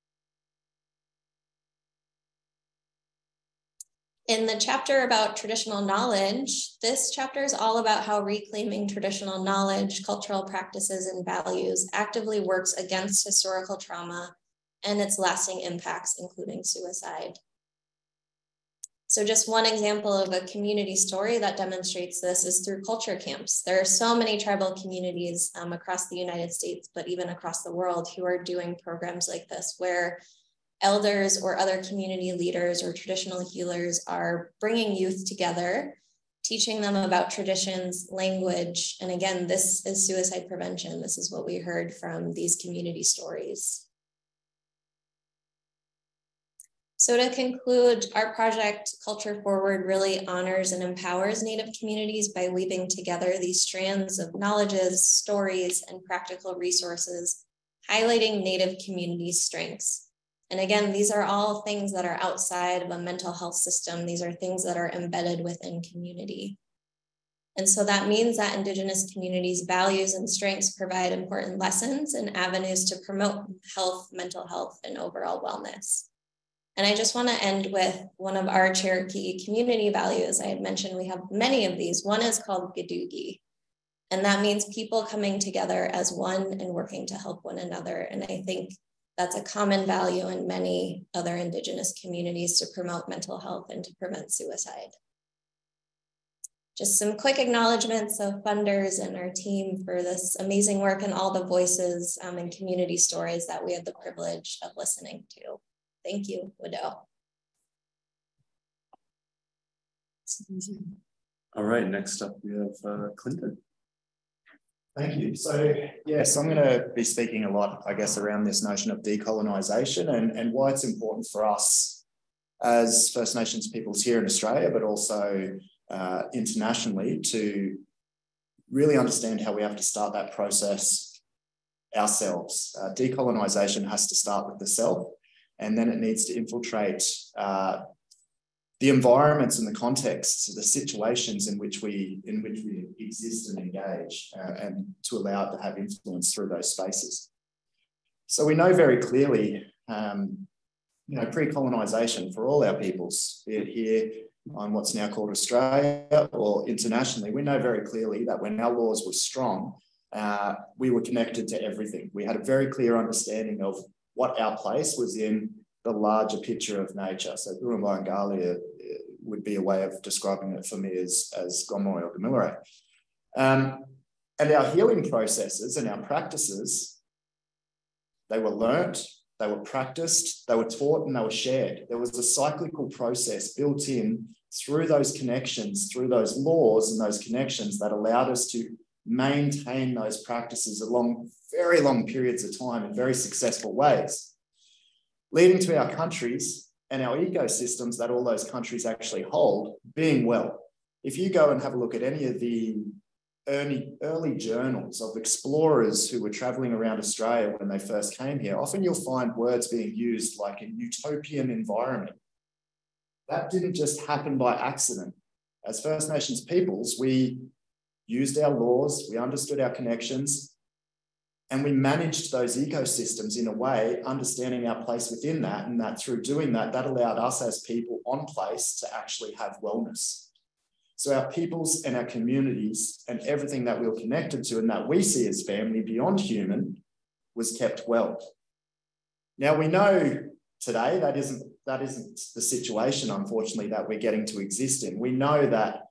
In the chapter about traditional knowledge, this chapter is all about how reclaiming traditional knowledge, cultural practices, and values actively works against historical trauma and its lasting impacts, including suicide. So just one example of a community story that demonstrates this is through culture camps. There are so many tribal communities across the United States, but even across the world, who are doing programs like this, where elders or other community leaders or traditional healers are bringing youth together, teaching them about traditions, language. And again, this is suicide prevention. This is what we heard from these community stories. So to conclude, our project Culture Forward really honors and empowers Native communities by weaving together these strands of knowledges, stories, and practical resources, highlighting Native communities' strengths. And again, these are all things that are outside of a mental health system. These are things that are embedded within community. And so that means that Indigenous communities' values and strengths provide important lessons and avenues to promote health, mental health, and overall wellness. And I just want to end with one of our Cherokee community values. I had mentioned we have many of these. One is called Gadugi, and that means people coming together as one and working to help one another. And I think that's a common value in many other Indigenous communities to promote mental health and to prevent suicide. Just some quick acknowledgements of funders and our team for this amazing work and all the voices and community stories that we had the privilege of listening to. Thank you, Widow. All right, next up we have Clinton. Thank you. So yes, I'm going to be speaking a lot, I guess, around this notion of decolonisation and why it's important for us as First Nations peoples here in Australia, but also internationally, to really understand how we have to start that process ourselves. Decolonisation has to start with the self, and then it needs to infiltrate the environments and the contexts, the situations in which we exist and engage, and to allow it to have influence through those spaces. So we know very clearly, pre-colonisation for all our peoples, be it here on what's now called Australia or internationally, we know very clearly that when our laws were strong, we were connected to everything. We had a very clear understanding of what our place was in the larger picture of nature. So Gurumbayangalia would be a way of describing it for me as Gomeroi or Gamilaroi. And our healing processes and our practices, they were learnt, they were practiced, they were taught, and they were shared. There was a cyclical process built in through those connections, through those laws and those connections that allowed us to maintain those practices along very long periods of time in very successful ways, leading to our countries and our ecosystems that all those countries actually hold being well. If you go and have a look at any of the early journals of explorers who were traveling around Australia when they first came here, often you'll find words being used like a utopian environment. That didn't just happen by accident. As First Nations peoples, we used our laws, we understood our connections, and we managed those ecosystems in a way, understanding our place within that, and that through doing that, that allowed us as people on place to actually have wellness. So our peoples and our communities and everything that we were connected to and that we see as family beyond human was kept well. Now we know today that isn't the situation, unfortunately, that we're getting to exist in. We know that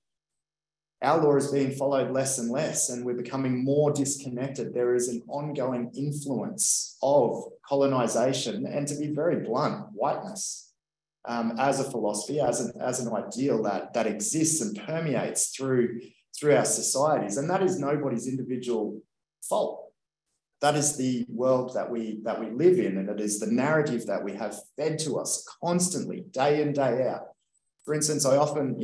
our law is being followed less and less, and we're becoming more disconnected. There is an ongoing influence of colonisation, and to be very blunt, whiteness. As a philosophy, as an ideal that exists and permeates through our societies. And that is nobody's individual fault. That is the world that we live in, and it is the narrative that we have fed to us constantly, day in, day out. For instance, I'll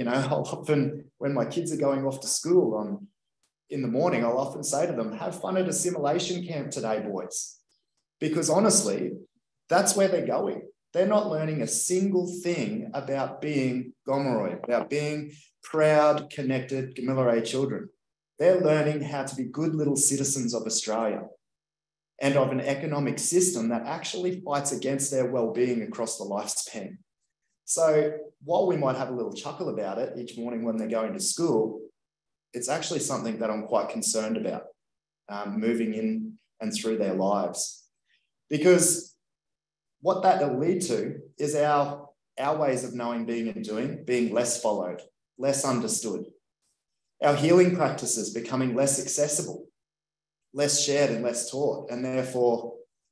often, when my kids are going off to school in the morning, I'll often say to them, have fun at assimilation camp today, boys. Because honestly, that's where they're going. They're not learning a single thing about being Gomeroi, about being proud, connected Gamilaroi children. They're learning how to be good little citizens of Australia and of an economic system that actually fights against their well-being across the lifespan. So while we might have a little chuckle about it each morning when they're going to school, it's actually something that I'm quite concerned about moving in and through their lives. Because what that will lead to is our ways of knowing, being, and doing being less followed, less understood. Our healing practices becoming less accessible, less shared and less taught, and therefore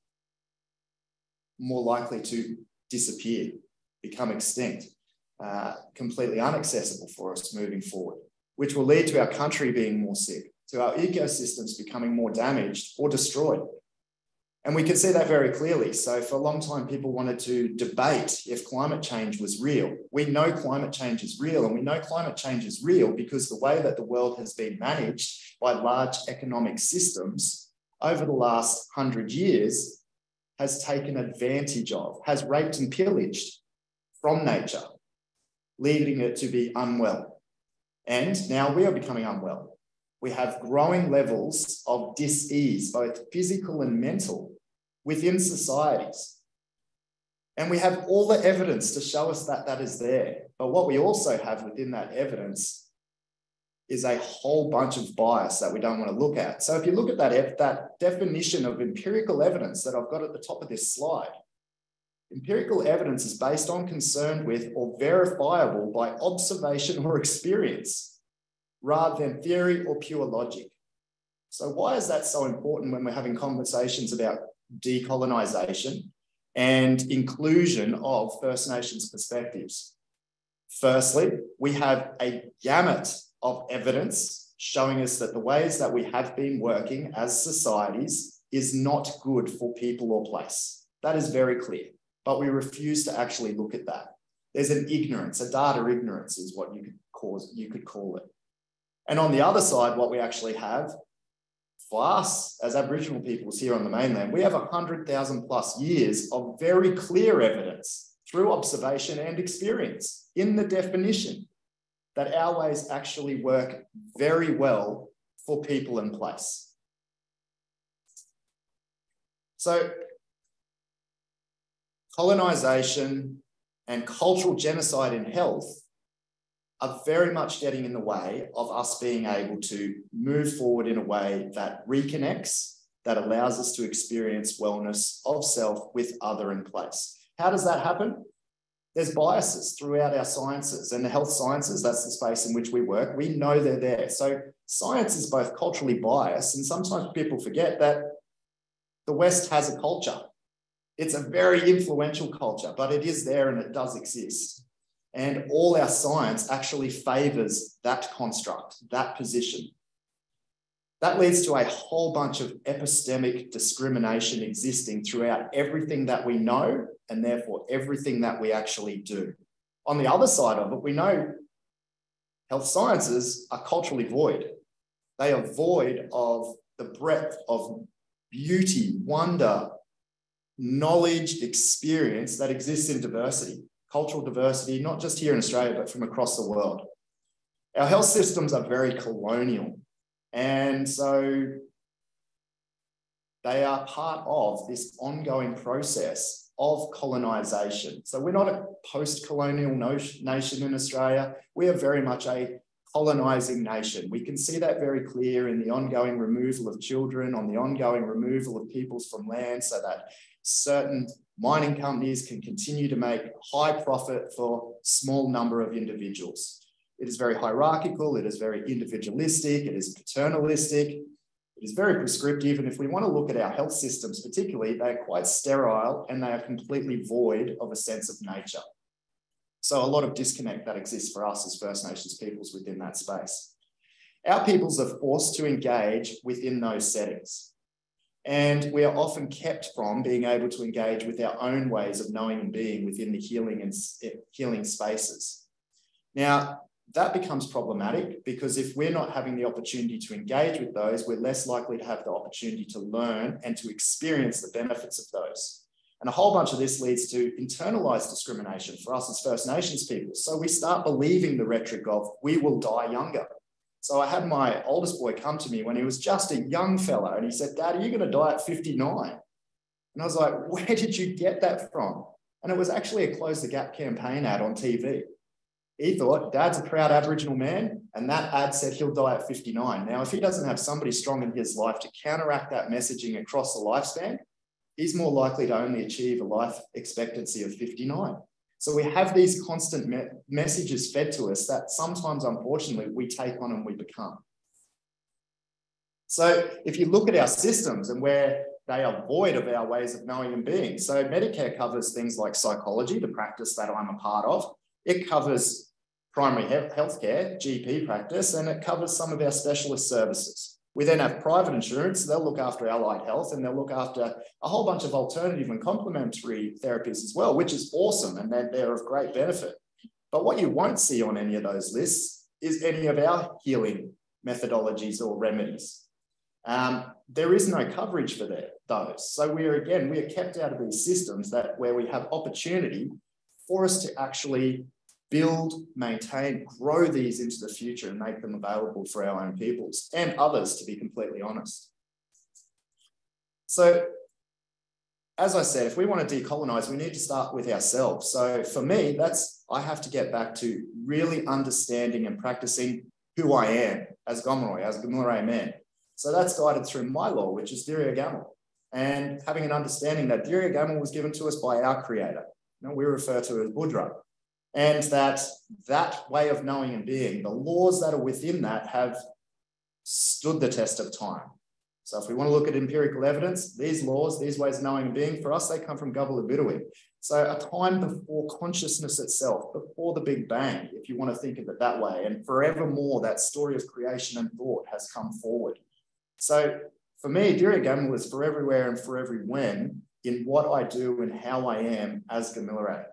more likely to disappear, become extinct, completely inaccessible for us moving forward, which will lead to our country being more sick, to our ecosystems becoming more damaged or destroyed. And we can see that very clearly. So for a long time, people wanted to debate if climate change was real. We know climate change is real, and we know climate change is real because the way that the world has been managed by large economic systems over the last 100 years has taken advantage of, has raped and pillaged from nature, leading it to be unwell. And now we are becoming unwell. We have growing levels of dis-ease, both physical and mental, within societies. And we have all the evidence to show us that that is there. But what we also have within that evidence is a whole bunch of bias that we don't want to look at. So if you look at that definition of empirical evidence that I've got at the top of this slide, empirical evidence is based on, concerned with, or verifiable by observation or experience, rather than theory or pure logic. So why is that so important when we're having conversations about decolonisation and inclusion of First Nations perspectives? Firstly, we have a gamut of evidence showing us that the ways that we have been working as societies is not good for people or place. That is very clear, but we refuse to actually look at that. There's an ignorance, a data ignorance is what you could call it. And on the other side, what we actually have, for us as Aboriginal peoples here on the mainland, we have 100,000 plus years of very clear evidence through observation and experience in the definition that our ways actually work very well for people and place. So colonisation and cultural genocide in health are very much getting in the way of us being able to move forward in a way that reconnects, that allows us to experience wellness of self with other in place. How does that happen? There's biases throughout our sciences, and the health sciences, that's the space in which we work. We know they're there. So science is both culturally biased, and sometimes people forget that the West has a culture. It's a very influential culture, but it is there and it does exist. And all our science actually favours that construct, that position. That leads to a whole bunch of epistemic discrimination existing throughout everything that we know, and therefore everything that we actually do. On the other side of it, we know health sciences are culturally void. They are void of the breadth of beauty, wonder, knowledge, experience that exists in diversity, cultural diversity, not just here in Australia, but from across the world. Our health systems are very colonial. And so they are part of this ongoing process of colonisation. So we're not a post-colonial nation in Australia. We are very much a colonising nation. We can see that very clear in the ongoing removal of children, on the ongoing removal of peoples from land, so that certain mining companies can continue to make high profit for small number of individuals. It is very hierarchical, it is very individualistic, it is paternalistic, it is very prescriptive. And if we want to look at our health systems particularly, they are quite sterile and they are completely void of a sense of nature. So a lot of disconnect that exists for us as First Nations peoples within that space. Our peoples are forced to engage within those settings. And we are often kept from being able to engage with our own ways of knowing and being within the healing spaces. Now, that becomes problematic because if we're not having the opportunity to engage with those, we're less likely to have the opportunity to learn and to experience the benefits of those. And a whole bunch of this leads to internalized discrimination for us as First Nations people. So we start believing the rhetoric of, we will die younger. So I had my oldest boy come to me when he was just a young fella and he said, "Dad, are you going to die at 59? And I was like, where did you get that from? And it was actually a Close the Gap campaign ad on TV. He thought, Dad's a proud Aboriginal man, and that ad said he'll die at 59. Now, if he doesn't have somebody strong in his life to counteract that messaging across the lifespan, he's more likely to only achieve a life expectancy of 59. So we have these constant messages fed to us that sometimes, unfortunately, we take on and we become. So if you look at our systems and where they are void of our ways of knowing and being, so Medicare covers things like psychology, the practice that I'm a part of. It covers primary healthcare, GP practice, and it covers some of our specialist services. We then have private insurance. They'll look after allied health and they'll look after a whole bunch of alternative and complementary therapies as well, which is awesome and they're of great benefit. But what you won't see on any of those lists is any of our healing methodologies or remedies. There is no coverage for those. So we are kept out of these systems where we have opportunity for us to actually build, maintain, grow these into the future and make them available for our own peoples and others, to be completely honest. So, as I said, if we want to decolonize, we need to start with ourselves. So for me, I have to get back to really understanding and practicing who I am as Gomeroi, as Gamilaroi man. So that's guided through my law, which is Diriyah Gamil, and having an understanding that Diriyah Gamil was given to us by our creator. We refer to it as Budra. And that way of knowing and being, the laws that are within that have stood the test of time. So if we want to look at empirical evidence, these laws, these ways of knowing and being, for us, they come from Gabala Bidui. So a time before consciousness itself, before the Big Bang, if you want to think of it that way, and forevermore, that story of creation and thought has come forward. So for me, Diriyah Gamil is for everywhere and for every when in what I do and how I am as Gamilaroi.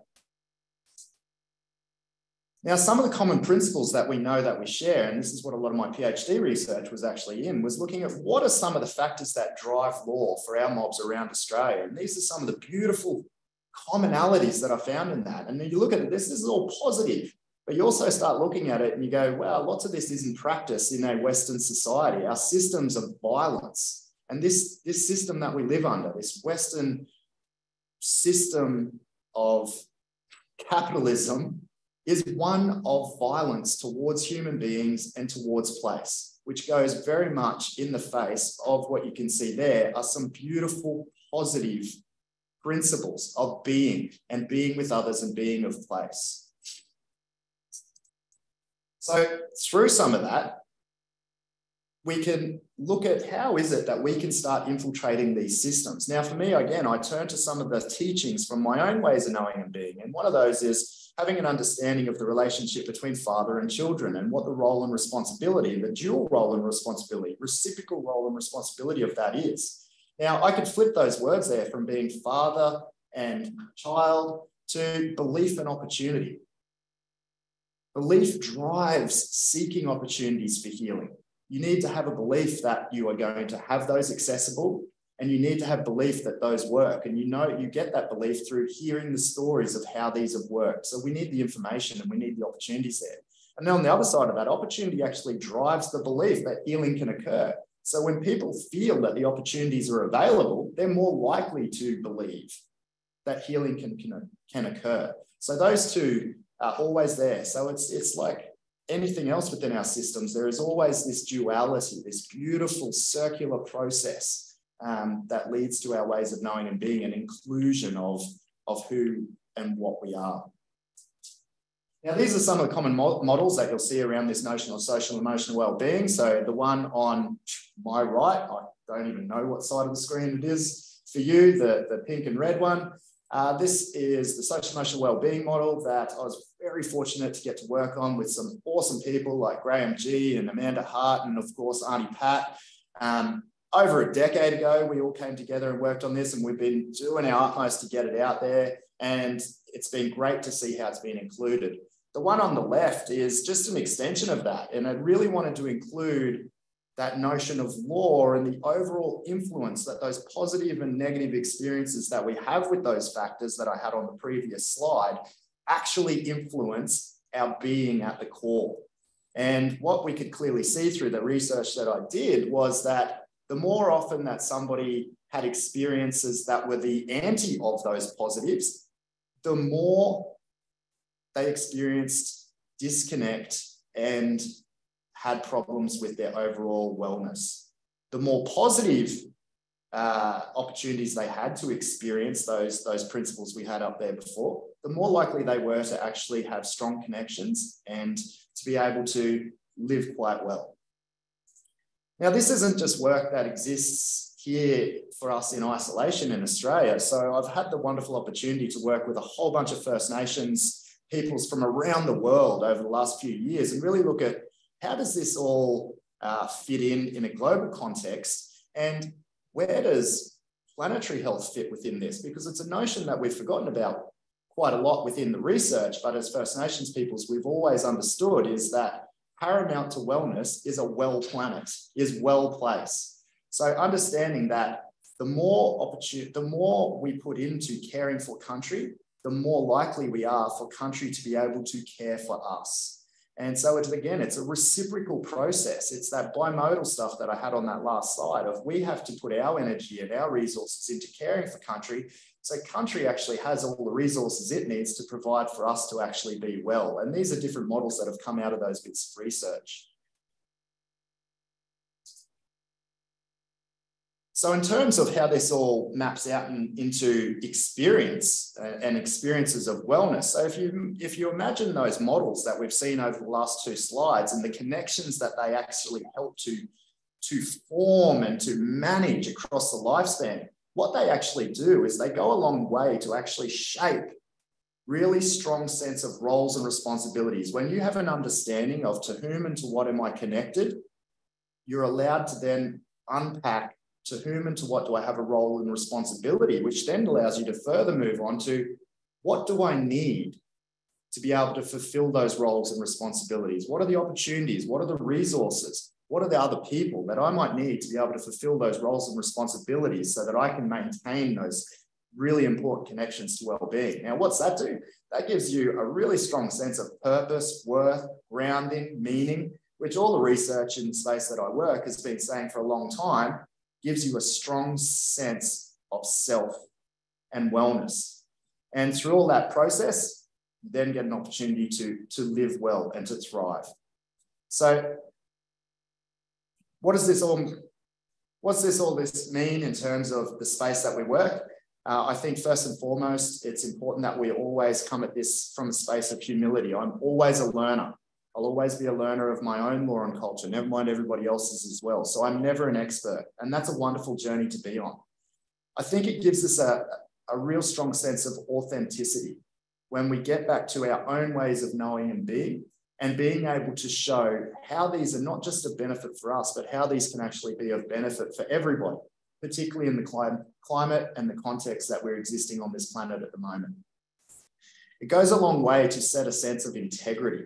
Now, some of the common principles that we know that we share, and this is what a lot of my PhD research was actually in, was looking at what are some of the factors that drive law for our mobs around Australia. And these are some of the beautiful commonalities that I found in that. And then you look at it, this is all positive, but you also start looking at it and you go, wow, lots of this is in practice in a Western society, our systems of violence. And this system that we live under, this Western system of capitalism, is one of violence towards human beings and towards place, which goes very much in the face of what you can see there are some beautiful, positive principles of being and being with others and being of place. So through some of that, we can look at how is it that we can start infiltrating these systems. Now, for me, again, I turn to some of the teachings from my own ways of knowing and being. And one of those is having an understanding of the relationship between father and children and what the role and responsibility, the dual role and responsibility, reciprocal role and responsibility of that is. Now, I could flip those words there from being father and child to belief and opportunity. Belief drives seeking opportunities for healing. You need to have a belief that you are going to have those accessible, and you need to have belief that those work. And you get that belief through hearing the stories of how these have worked. So we need the information and we need the opportunities there. And then on the other side of that, opportunity actually drives the belief that healing can occur. So when people feel that the opportunities are available, they're more likely to believe that healing can occur. So those two are always there. So it's like anything else within our systems, there is always this duality, this beautiful circular process that leads to our ways of knowing and being, an inclusion of who and what we are. Now, these are some of the common models that you'll see around this notion of social emotional well-being. So the one on my right, I don't even know what side of the screen it is for you, the pink and red one. This is the social emotional well-being model that I was very fortunate to get to work on with some awesome people like Graham G and Amanda Hart and, of course, Auntie Pat. Over a decade ago, we all came together and worked on this, and we've been doing our utmost to get it out there, and it's been great to see how it's been included. The one on the left is just an extension of that, and I really wanted to include that notion of law and the overall influence that those positive and negative experiences that we have with those factors that I had on the previous slide actually influence our being at the core. And what we could clearly see through the research that I did was that the more often that somebody had experiences that were the anti of those positives, the more they experienced disconnect and had problems with their overall wellness. The more positive opportunities they had to experience those principles we had up there before, the more likely they were to actually have strong connections and to be able to live quite well. Now, this isn't just work that exists here for us in isolation in Australia. So I've had the wonderful opportunity to work with a whole bunch of First Nations peoples from around the world over the last few years and really look at how does this all fit in a global context? And where does planetary health fit within this? Because it's a notion that we've forgotten about quite a lot within the research, but as First Nations peoples, we've always understood is that paramount to wellness is a well planet, is well place. So understanding that the more we put into caring for country, the more likely we are for country to be able to care for us. And so it's a reciprocal process. It's that bimodal stuff that I had on that last slide of we have to put our energy and our resources into caring for country. So country actually has all the resources it needs to provide for us to actually be well. And these are different models that have come out of those bits of research. So in terms of how this all maps out into experience and experiences of wellness. So if you imagine those models that we've seen over the last 2 slides and the connections that they actually help to form and to manage across the lifespan, what they actually do is they go a long way to actually shape really strong sense of roles and responsibilities. When you have an understanding of to whom and to what am I connected, you're allowed to then unpack to whom and to what do I have a role and responsibility, which then allows you to further move on to what do I need to be able to fulfill those roles and responsibilities? What are the opportunities? What are the resources? What are the other people that I might need to be able to fulfill those roles and responsibilities so that I can maintain those really important connections to well-being? Now, what's that do? That gives you a really strong sense of purpose, worth, grounding, meaning, which all the research in the space that I work has been saying for a long time, gives you a strong sense of self and wellness. And through all that process, you then get an opportunity to live well and to thrive. So what's this all mean in terms of the space that we work? I think first and foremost, it's important that we always come at this from a space of humility. I'm always a learner. I'll always be a learner of my own law and culture, never mind everybody else's as well. So I'm never an expert, and that's a wonderful journey to be on. I think it gives us a real strong sense of authenticity when we get back to our own ways of knowing and being able to show how these are not just a benefit for us, but how these can actually be of benefit for everybody, particularly in the climate and the context that we're existing on this planet at the moment. It goes a long way to set a sense of integrity.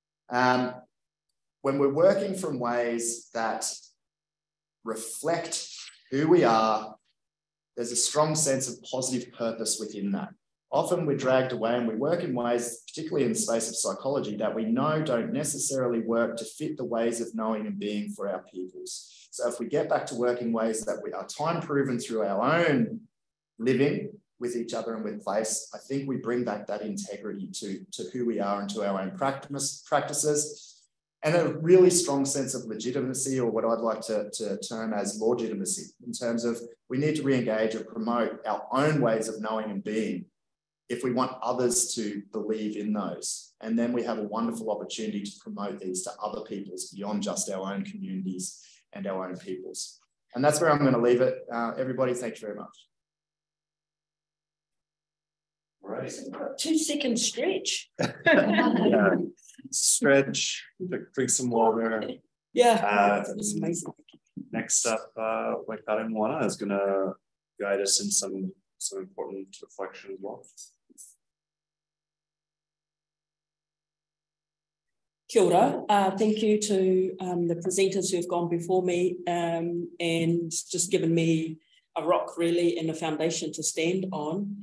When we're working from ways that reflect who we are, there's a strong sense of positive purpose within that. Often we're dragged away and we work in ways, particularly in the space of psychology, that we know don't necessarily work to fit the ways of knowing and being for our peoples. So if we get back to working ways that we are time proven through our own living with each other and with place, I think we bring back that integrity to who we are and to our own practices, and a really strong sense of legitimacy, or what I'd like to term as legitimacy, in terms of we need to re-engage and promote our own ways of knowing and being if we want others to believe in those. And then we have a wonderful opportunity to promote these to other peoples beyond just our own communities and our own peoples. And that's where I'm going to leave it. Everybody, thank you very much. Right. 2-second stretch. Yeah. Stretch, drink some water. Yeah, that's amazing. Next up, Waikato Moana is going to guide us in some important reflection as well. Kia ora. Thank you to the presenters who have gone before me and just given me a rock really and a foundation to stand on.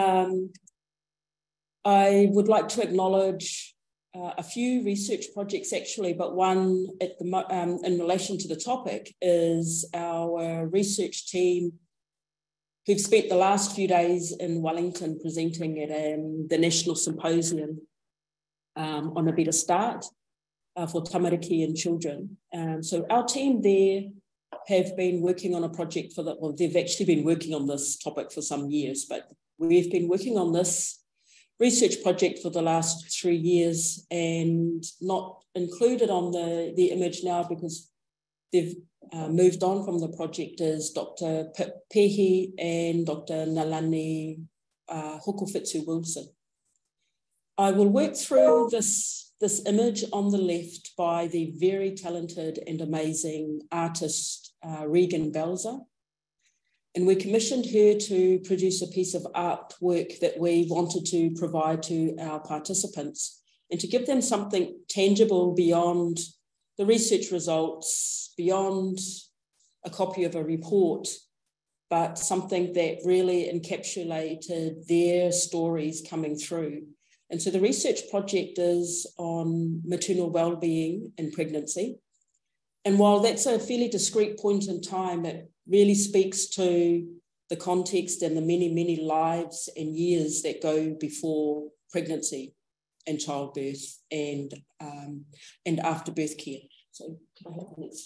I would like to acknowledge a few research projects actually, but one at the in relation to the topic is our research team who've spent the last few days in Wellington presenting at the National Symposium on a better start for tamariki and children. So our team there have been working on a project for that. Well, they've actually been working on this topic for some years, but we've been working on this research project for the last 3 years, and not included on the image now because they've moved on from the project is Dr. Pehi and Dr. Nalani Hokowhitsu Wilson. I will work through this this image on the left by the very talented and amazing artist, Regan Belzer. And we commissioned her to produce a piece of artwork that we wanted to provide to our participants and to give them something tangible beyond the research results, beyond a copy of a report, but something that really encapsulated their stories coming through. And so the research project is on maternal well-being in pregnancy. And while that's a fairly discrete point in time, it really speaks to the context and the many, many lives and years that go before pregnancy and childbirth and afterbirth care. So can I have the next?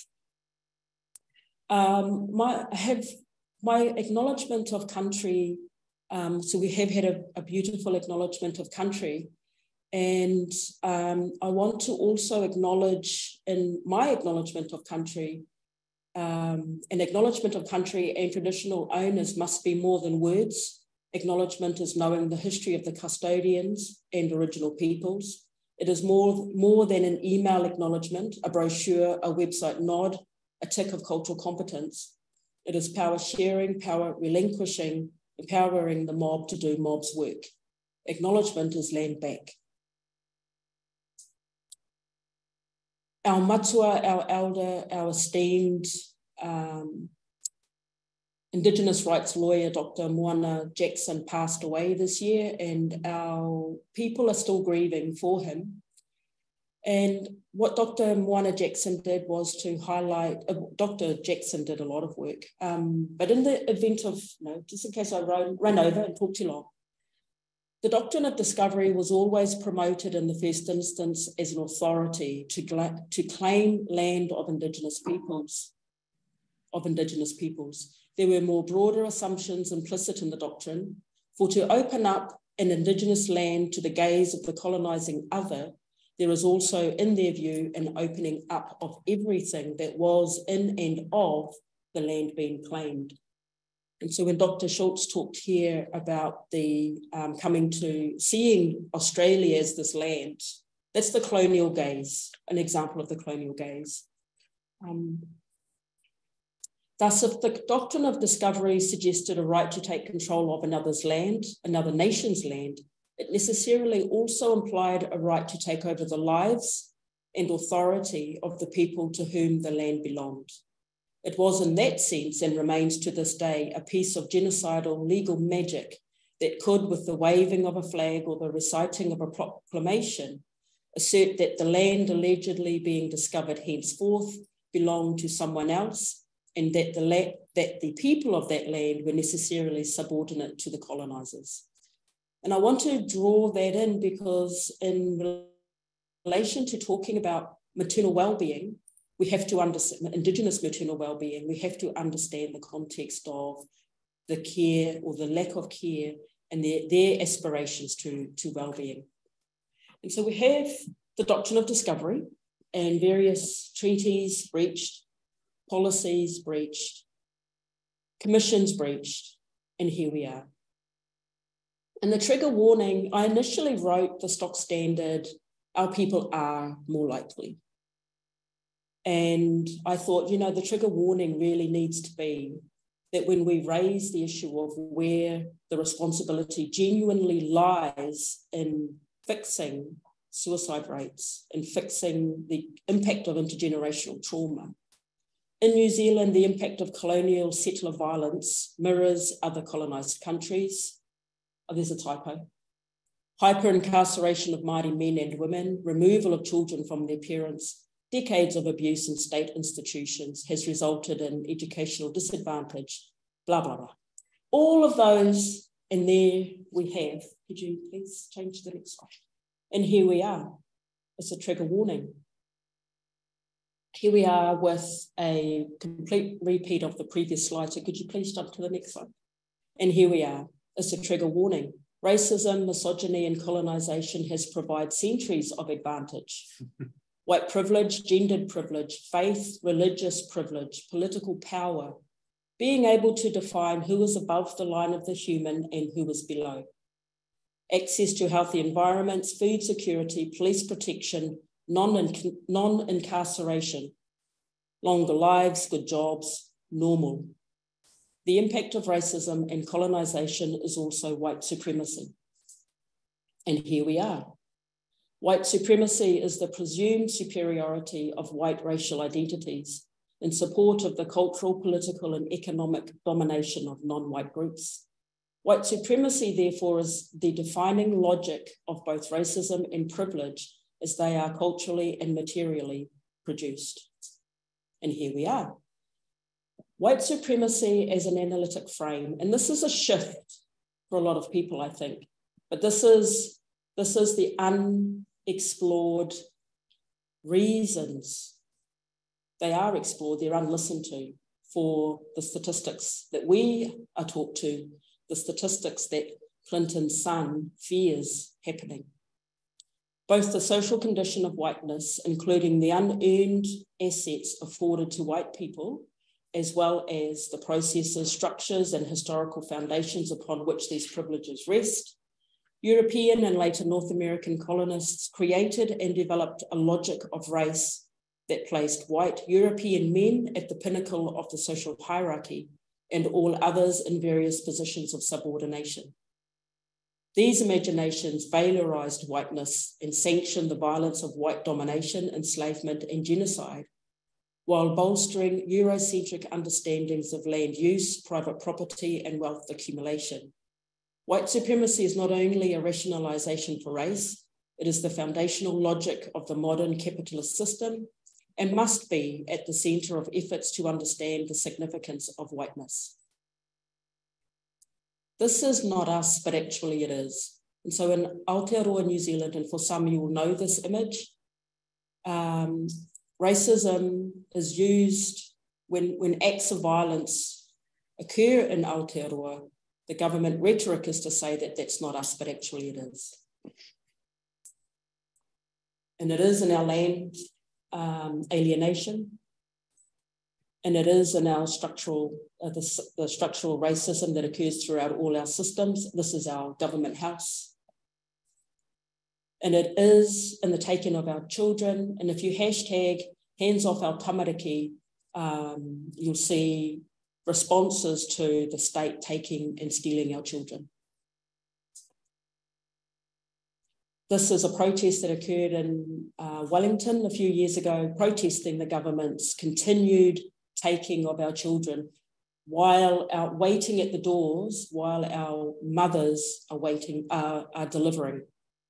I have my acknowledgement of country. So we have had a beautiful acknowledgement of country. And I want to also acknowledge in my acknowledgement of country, an acknowledgement of country and traditional owners must be more than words. Acknowledgement is knowing the history of the custodians and original peoples. It is more than an email acknowledgement, a brochure, a website nod, a tick of cultural competence. It is power sharing, power relinquishing, empowering the mob to do mob's work. Acknowledgement is land back. Our matua, our elder, our esteemed Indigenous rights lawyer, Dr. Moana Jackson, passed away this year, and our people are still grieving for him. And what Dr. Moana Jackson did was to highlight, Dr. Jackson did a lot of work, but in the event of, just in case I run over and talk too long, the doctrine of discovery was always promoted in the first instance as an authority to claim land of Indigenous peoples. There were more broader assumptions implicit in the doctrine, for to open up an Indigenous land to the gaze of the colonising other, there is also, in their view, an opening up of everything that was in and of the land being claimed. And so when Dr. Schultz talked here about the coming to seeing Australia as this land, that's the colonial gaze, an example of the colonial gaze. Thus, if the doctrine of discovery suggested a right to take control of another's land, another nation's land, it necessarily also implied a right to take over the lives and authority of the people to whom the land belonged. It was in that sense, and remains to this day, a piece of genocidal legal magic that could, with the waving of a flag or the reciting of a proclamation, assert that the land allegedly being discovered henceforth belonged to someone else, and that the people of that land were necessarily subordinate to the colonisers. And I want to draw that in because in relation to talking about maternal well-being, we have to understand Indigenous maternal well-being, we have to understand the context of the care or the lack of care and their aspirations to well-being. And so we have the doctrine of discovery and various treaties breached, policies breached, commissions breached, and here we are. And the trigger warning, I initially wrote the stock standard, our people are more likely. And I thought, the trigger warning really needs to be that when we raise the issue of where the responsibility genuinely lies in fixing suicide rates and fixing the impact of intergenerational trauma. In New Zealand, the impact of colonial settler violence mirrors other colonised countries. Oh, there's a typo. Hyper-incarceration of Māori men and women, removal of children from their parents, decades of abuse in state institutions has resulted in educational disadvantage, blah, blah, blah. All of those, and there we have, could you please change the next slide? And here we are. It's a trigger warning. Here we are with a complete repeat of the previous slide. So could you please jump to the next slide? And here we are. It's a trigger warning. Racism, misogyny, and colonisation has provided centuries of advantage. White privilege, gendered privilege, faith, religious privilege, political power, being able to define who is above the line of the human and who is below. access to healthy environments, food security, police protection, non-incarceration, longer lives, good jobs, normal. The impact of racism and colonisation is also white supremacy. And here we are. White supremacy is the presumed superiority of white racial identities in support of the cultural, political, and economic domination of non-white groups. White supremacy, therefore, is the defining logic of both racism and privilege as they are culturally and materially produced. And here we are. White supremacy as an analytic frame, and this is a shift for a lot of people, I think, but this is the unexplored reasons. They are explored, they're unlistened to for the statistics that we are taught to, the statistics that Clinton's son fears happening. Both the social condition of whiteness, including the unearned assets afforded to white people, as well as the processes, structures, and historical foundations upon which these privileges rest, European and later North American colonists created and developed a logic of race that placed white European men at the pinnacle of the social hierarchy and all others in various positions of subordination. These imaginations valorized whiteness and sanctioned the violence of white domination, enslavement, and genocide, while bolstering Eurocentric understandings of land use, private property, and wealth accumulation. White supremacy is not only a rationalization for race, it is the foundational logic of the modern capitalist system and must be at the center of efforts to understand the significance of whiteness. This is not us, but actually it is. And so in Aotearoa, New Zealand, and for some you will know this image, racism is used when acts of violence occur in Aotearoa. The government rhetoric is to say that that's not us, but actually it is. And it is in our land alienation, and it is in our structural, the structural racism that occurs throughout all our systems. This is our government house. And it is in the taking of our children. And if you hashtag hands off our tamariki, you'll see responses to the state taking and stealing our children. This is a protest that occurred in Wellington a few years ago, protesting the government's continued taking of our children while out waiting at the doors, while our mothers are waiting, are delivering.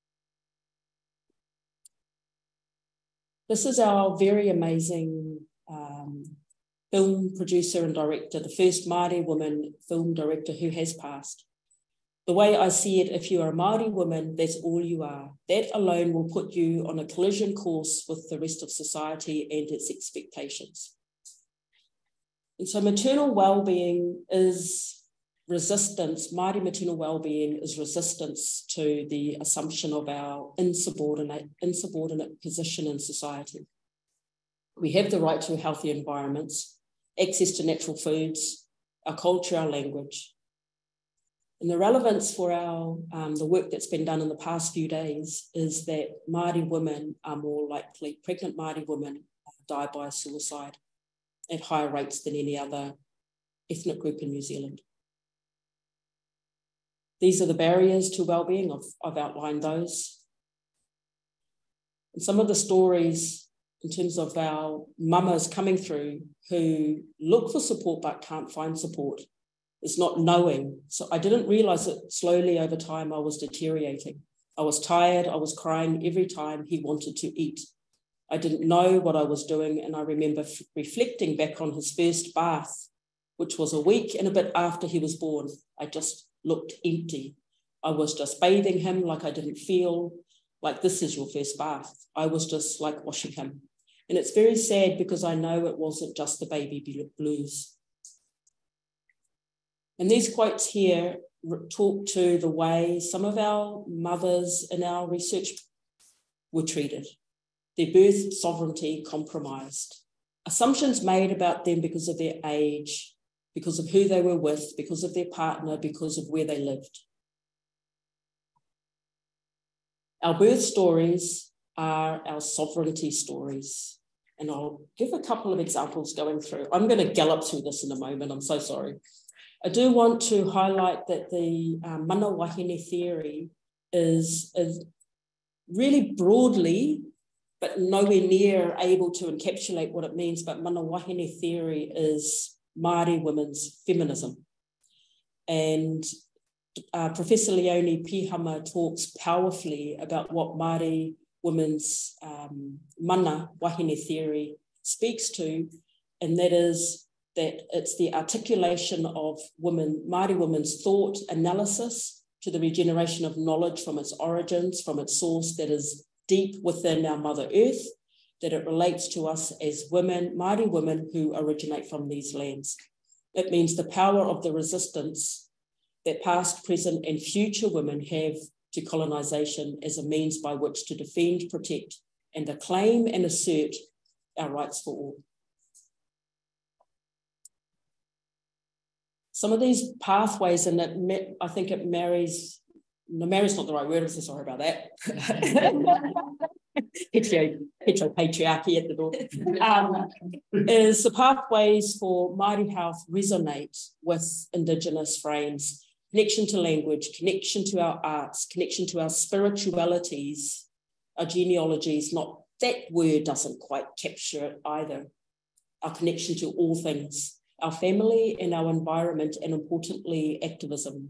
This is our very amazing film producer and director, the first Māori woman film director who has passed. The way I see it, if you are a Māori woman, that's all you are. That alone will put you on a collision course with the rest of society and its expectations. And so maternal well-being is resistance, Māori maternal well-being is resistance to the assumption of our insubordinate position in society. We have the right to healthy environments, access to natural foods, our culture, our language. And the relevance for our the work that's been done in the past few days is that Māori women are more likely, pregnant Māori women die by suicide at higher rates than any other ethnic group in New Zealand. These are the barriers to well-being. I've outlined those. And some of the stories in terms of our mamas coming through who look for support but can't find support is not knowing. So I didn't realise that slowly over time I was deteriorating. I was tired, I was crying every time he wanted to eat. I didn't know what I was doing, and I remember reflecting back on his first bath, which was a week and a bit after he was born. I just looked empty. I was just bathing him like I didn't feel like this is your first bath. I was just like washing him. And it's very sad because I know it wasn't just the baby blues. And these quotes here talk to the way some of our mothers in our research were treated. Their birth sovereignty compromised. Assumptions made about them because of their age, because of who they were with, because of their partner, because of where they lived. Our birth stories are our sovereignty stories. And I'll give a couple of examples going through. I'm going to gallop through this in a moment. I'm so sorry. I do want to highlight that the mana wahine theory is really broadly, but nowhere near able to encapsulate what it means. But mana wahine theory is Māori women's feminism. And Professor Leonie Pihama talks powerfully about what Māori women's mana wahine theory speaks to, and that is that it's the articulation of Māori women's thought analysis to the regeneration of knowledge from its origins, from its source that is deep within our Mother Earth, that it relates to us as women, Māori women who originate from these lands. It means the power of the resistance that past, present, and future women have to colonisation as a means by which to defend, protect, and acclaim and assert our rights for all. Some of these pathways, and I think it marries, no, marries not the right word, I'm so sorry about that. Heteropatriarchy at the door. Is the pathways for Māori health resonate with Indigenous frames, connection to language, connection to our arts, connection to our spiritualities, our genealogies, not that word doesn't quite capture it either, our connection to all things, our family and our environment, and importantly, activism.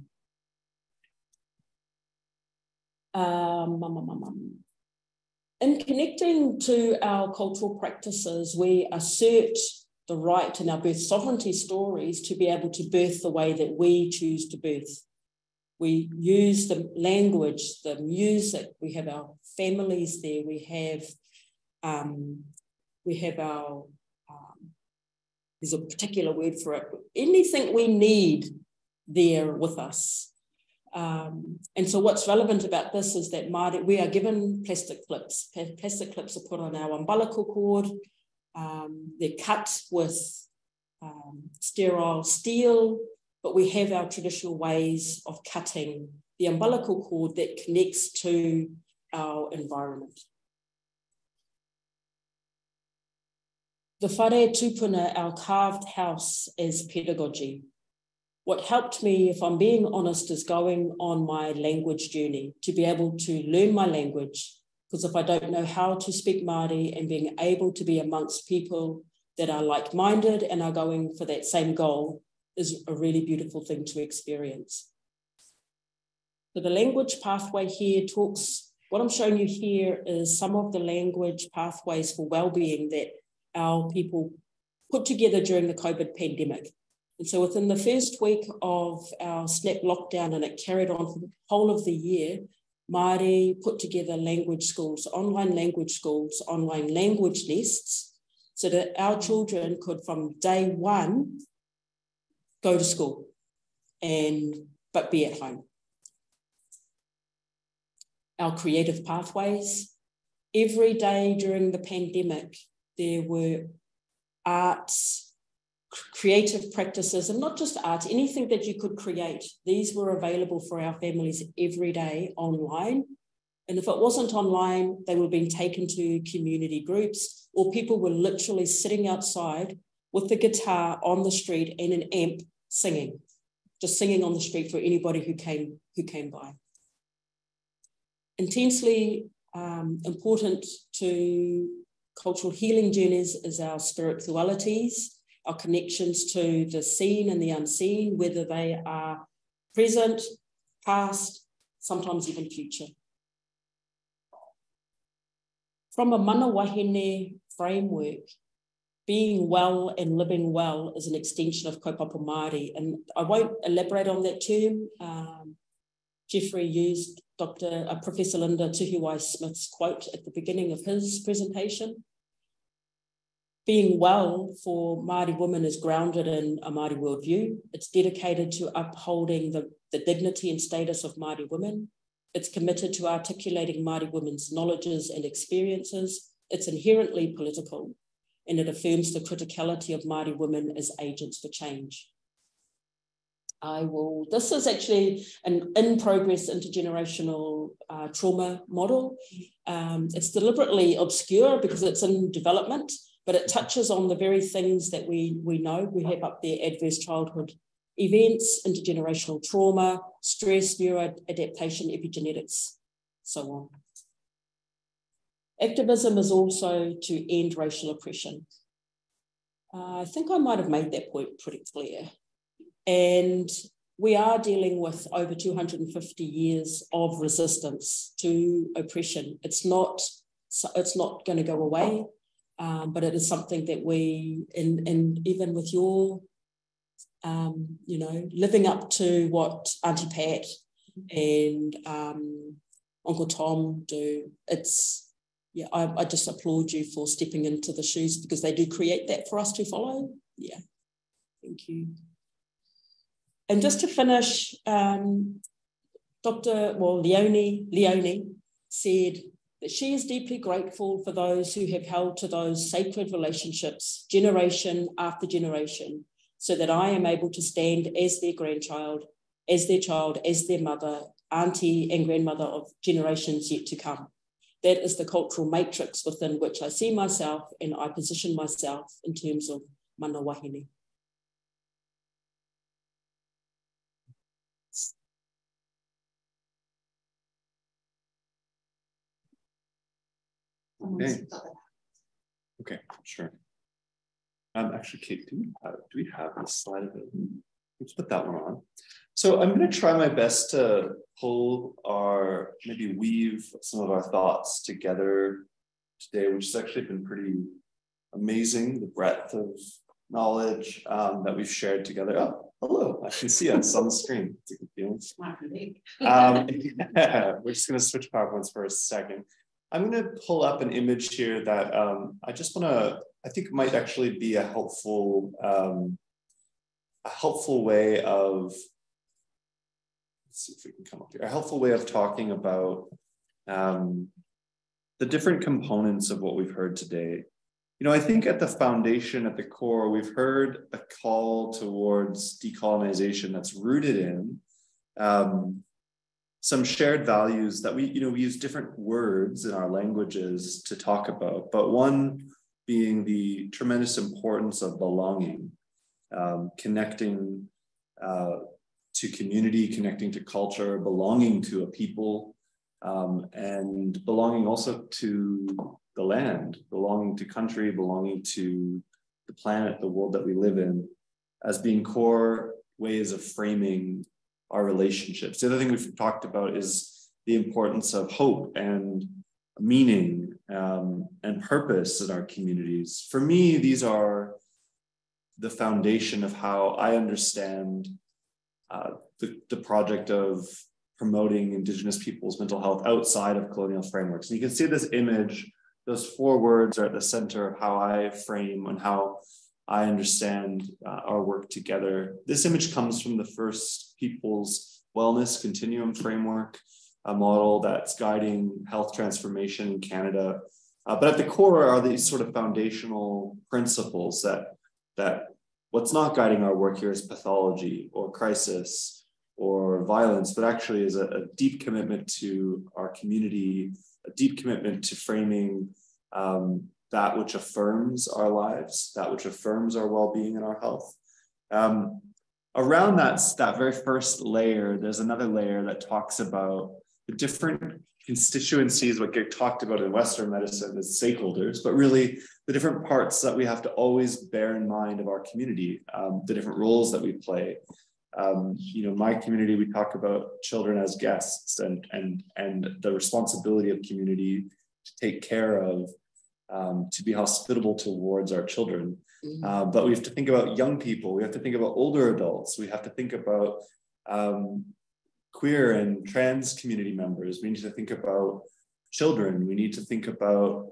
In connecting to our cultural practices, we assert the right in our birth sovereignty stories to be able to birth the way that we choose to birth. We use the language, the music, we have our families there, we have our, there's a particular word for it, anything we need there with us. And so what's relevant about this is that Māori, we are given plastic clips. Plastic clips are put on our umbilical cord. They're cut with sterile steel, but we have our traditional ways of cutting the umbilical cord that connects to our environment. The whare tupuna, our carved house as pedagogy. What helped me, if I'm being honest, is going on my language journey to be able to learn my language, because if I don't know how to speak Māori, and being able to be amongst people that are like-minded and are going for that same goal is a really beautiful thing to experience. So the language pathway here talks, what I'm showing you here is some of the language pathways for well-being that our people put together during the COVID pandemic. And so within the first week of our snap lockdown, and it carried on for the whole of the year, Māori put together language schools, online language nests, so that our children could from day one go to school but be at home. Our creative pathways. Every day during the pandemic, there were arts, creative practices, and not just art, anything that you could create. These were available for our families every day online. And if it wasn't online, they were being taken to community groups, or people were literally sitting outside with the guitar on the street and an amp singing, just singing on the street for anybody who came by. Intensely important to cultural healing journeys is our spiritualities, our connections to the seen and the unseen, whether they are present, past, sometimes even future. From a mana wahine framework, being well and living well is an extension of kaupapa Māori. And I won't elaborate on that term. Jeffrey used Professor Linda Tuhiwai-Smith's quote at the beginning of his presentation. Being well for Māori women is grounded in a Māori worldview. It's dedicated to upholding the dignity and status of Māori women. It's committed to articulating Māori women's knowledges and experiences. It's inherently political, and it affirms the criticality of Māori women as agents for change. This is actually an in-progress intergenerational trauma model. It's deliberately obscure because it's in development, but it touches on the very things that we know. We have up there adverse childhood events, intergenerational trauma, stress, neuroadaptation, epigenetics, so on. Activism is also to end racial oppression. I think I might have made that point pretty clear. And we are dealing with over 250 years of resistance to oppression. It's not going to go away, but it is something that we, and even with your, living up to what Auntie Pat and Uncle Tom do, yeah, I just applaud you for stepping into the shoes because they do create that for us to follow. Yeah, thank you. And just to finish, Leonie said that she is deeply grateful for those who have held to those sacred relationships, generation after generation, so that I am able to stand as their grandchild, as their child, as their mother, auntie and grandmother of generations yet to come. That is the cultural matrix within which I see myself and I position myself in terms of mana wahine. Okay, sure. Actually, Kate, do we have this slide available? Let's put that one on. So I'm going to try my best to maybe weave some of our thoughts together today, which has actually been pretty amazing, the breadth of knowledge that we've shared together. Oh, hello, I can see us on the screen. It's a good feeling. We're just going to switch PowerPoints for a second. I'm going to pull up an image here that I think might actually be a helpful way of, let's see if we can come up here, a helpful way of talking about the different components of what we've heard today. You know, I think at the foundation, at the core, we've heard a call towards decolonization that's rooted in some shared values that we use different words in our languages to talk about, but one being the tremendous importance of belonging, connecting to community, connecting to culture, belonging to a people, and belonging also to the land, belonging to country, belonging to the planet, the world that we live in, as being core ways of framing our relationships. The other thing we've talked about is the importance of hope and meaning and purpose in our communities. For me, these are the foundation of how I understand the project of promoting Indigenous peoples' mental health outside of colonial frameworks. And you can see this image, those 4 words are at the center of how I frame and how I understand our work together. This image comes from the First Peoples Wellness Continuum Framework, a model that's guiding health transformation in Canada. But at the core are these sort of foundational principles that what's not guiding our work here is pathology or crisis or violence, but actually is a deep commitment to our community, a deep commitment to framing that which affirms our lives, that which affirms our well-being and our health. Around that very first layer, there's another layer that talks about the different constituencies, what get talked about in Western medicine as stakeholders, but really the different parts that we have to always bear in mind of our community, the different roles that we play. My community, we talk about children as guests and the responsibility of community to take care of, to be hospitable towards our children. But we have to think about young people. We have to think about older adults. We have to think about queer and trans community members. We need to think about children. We need to think about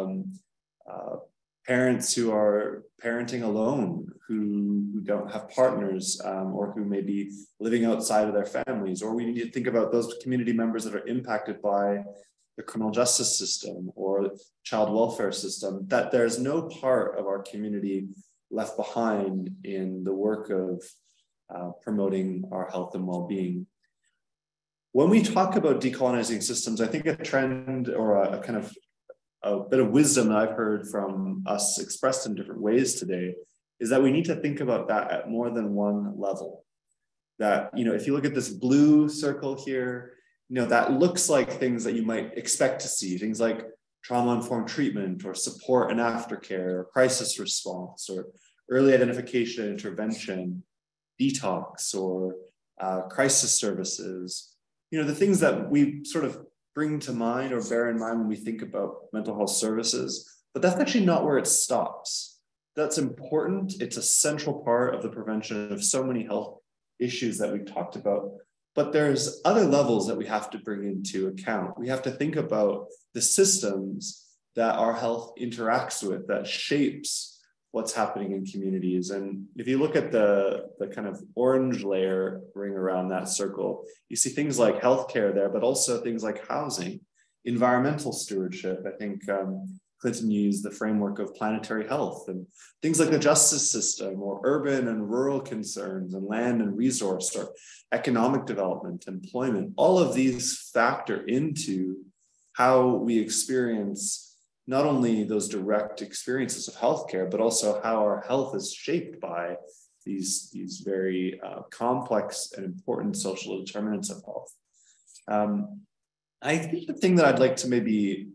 parents who are parenting alone, who don't have partners, or who may be living outside of their families. Or we need to think about those community members that are impacted by the criminal justice system or child welfare system, that there's no part of our community left behind in the work of promoting our health and well-being. When we talk about decolonizing systems, I think a trend or a kind of a bit of wisdom that I've heard from us expressed in different ways today is that we need to think about that at more than one level. That, if you look at this blue circle here, that looks like things that you might expect to see, things like trauma-informed treatment or support and aftercare or crisis response or early identification and intervention, detox or crisis services. The things that we sort of bring to mind or bear in mind when we think about mental health services, but that's actually not where it stops. That's important. It's a central part of the prevention of so many health issues that we've talked about. But there's other levels that we have to bring into account. We have to think about the systems that our health interacts with, that shapes what's happening in communities. And if you look at the kind of orange layer ring around that circle, you see things like healthcare there, but also things like housing, environmental stewardship. I think Clinton used the framework of planetary health, and things like the justice system or urban and rural concerns and land and resource or economic development, employment. All of these factor into how we experience not only those direct experiences of healthcare, but also how our health is shaped by these very complex and important social determinants of health. I think the thing that I'd like to maybe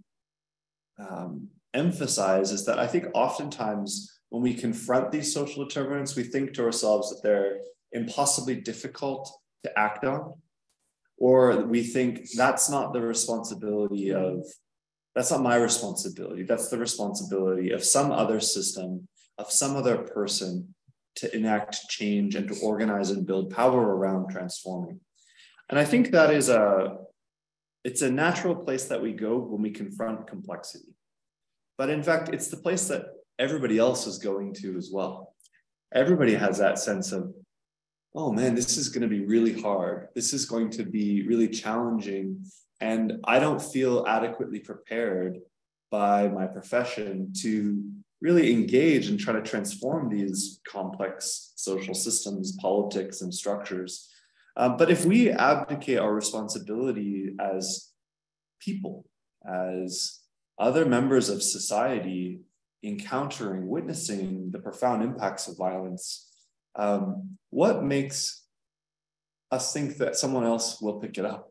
emphasize is that I think oftentimes when we confront these social determinants, we think to ourselves that they're impossibly difficult to act on, or we think that's not the responsibility of that's not my responsibility. That's the responsibility of some other system, of some other person to enact change and to organize and build power around transforming. And I think that is it's a natural place that we go when we confront complexity. But in fact, it's the place that everybody else is going to as well. Everybody has that sense of, oh man, this is going to be really hard. This is going to be really challenging. And I don't feel adequately prepared by my profession to really engage and try to transform these complex social systems, politics, and structures. But if we abdicate our responsibility as people, as other members of society encountering, witnessing the profound impacts of violence, what makes us think that someone else will pick it up?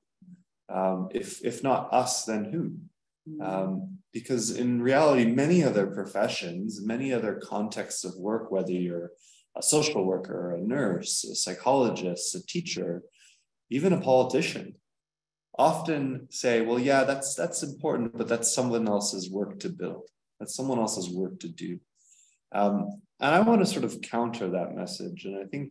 If not us, then who? Because in reality, many other professions, many other contexts of work, whether you're a social worker, a nurse, a psychologist, a teacher, even a politician, often say, well, yeah, that's important, but that's someone else's work to build. That's someone else's work to do. And I want to sort of counter that message. And I think,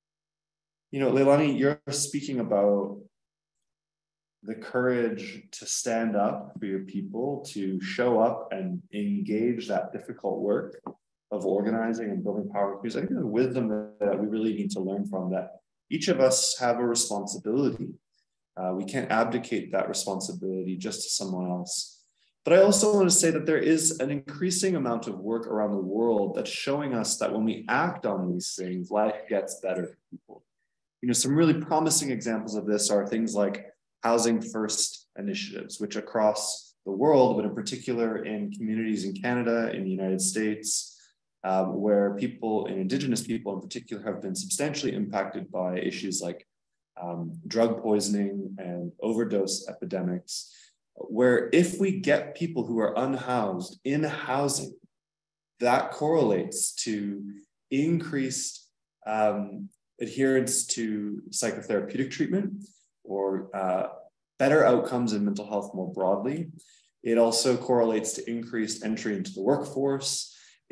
Leilani, you're speaking about the courage to stand up for your people, to show up and engage that difficult work of organizing and building power. Because I think there's a wisdom that we really need to learn from, that each of us have a responsibility. We can't abdicate that responsibility just to someone else. But I also want to say that there is an increasing amount of work around the world that's showing us that when we act on these things, life gets better for people. Some really promising examples of this are things like Housing First initiatives, which across the world, but in particular in communities in Canada, in the United States, where people, and Indigenous people in particular, have been substantially impacted by issues like drug poisoning and overdose epidemics, where if we get people who are unhoused in housing, that correlates to increased adherence to psychotherapeutic treatment, or better outcomes in mental health more broadly. It also correlates to increased entry into the workforce,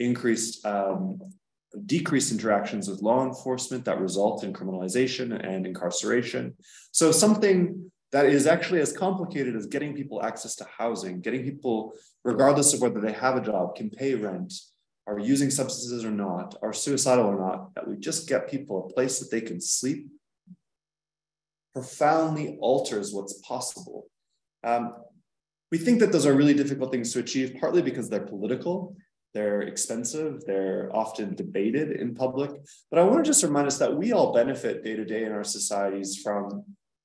decreased interactions with law enforcement that result in criminalization and incarceration. So something that is actually as complicated as getting people access to housing, getting people, regardless of whether they have a job, can pay rent, are using substances or not, are suicidal or not, that we just get people a place that they can sleep, profoundly alters what's possible. We think that those are really difficult things to achieve, partly because they're political, They're expensive, they're often debated in public, but I want to just remind us that we all benefit day to day in our societies from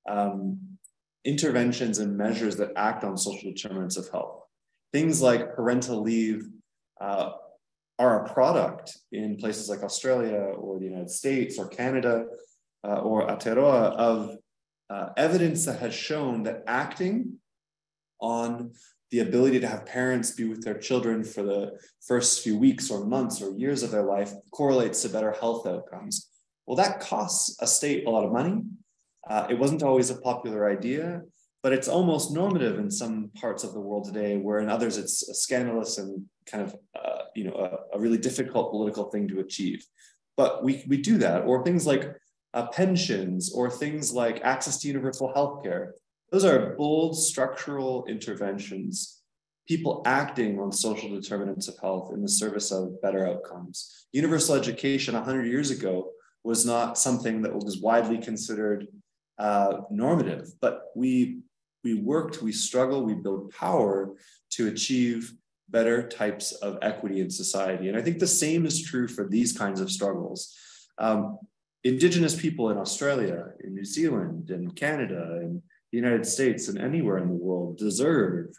interventions and measures that act on social determinants of health. Things like parental leave are a product in places like Australia or the United States or Canada or Aotearoa of evidence that has shown that acting on the ability to have parents be with their children for the first few weeks or months or years of their life correlates to better health outcomes. Well, that costs a state a lot of money. It wasn't always a popular idea, but it's almost normative in some parts of the world today, where in others it's a scandalous and kind of a really difficult political thing to achieve. But we do that, or things like pensions, or things like access to universal healthcare. Those are bold structural interventions, people acting on social determinants of health in the service of better outcomes. Universal education 100 years ago was not something that was widely considered normative, but we worked, we struggled, we built power to achieve better types of equity in society. And I think the same is true for these kinds of struggles. Indigenous people in Australia, in New Zealand, in Canada, in the United States, and anywhere in the world deserve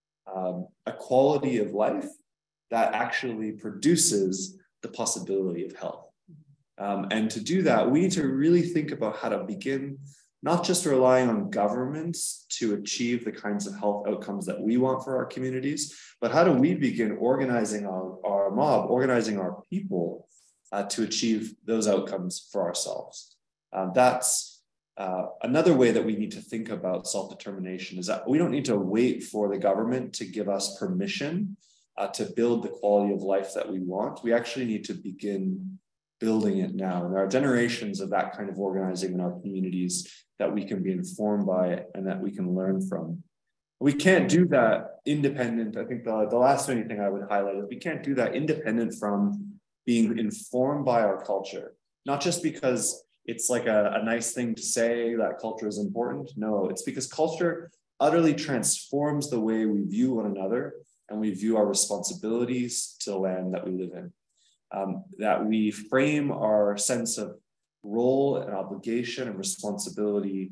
a quality of life that actually produces the possibility of health. And to do that, we need to really think about how to begin not just relying on governments to achieve the kinds of health outcomes that we want for our communities, but how do we begin organizing our mob, organizing our people to achieve those outcomes for ourselves. That's another way that we need to think about self-determination, is that we don't need to wait for the government to give us permission to build the quality of life that we want. We actually need to begin building it now. And there are generations of that kind of organizing in our communities that we can be informed by and that we can learn from. We can't do that independent. I think the last thing I would highlight is we can't do that independent from being informed by our culture, not just because it's like a nice thing to say that culture is important. No, it's because culture utterly transforms the way we view one another and we view our responsibilities to the land that we live in. That we frame our sense of role and obligation and responsibility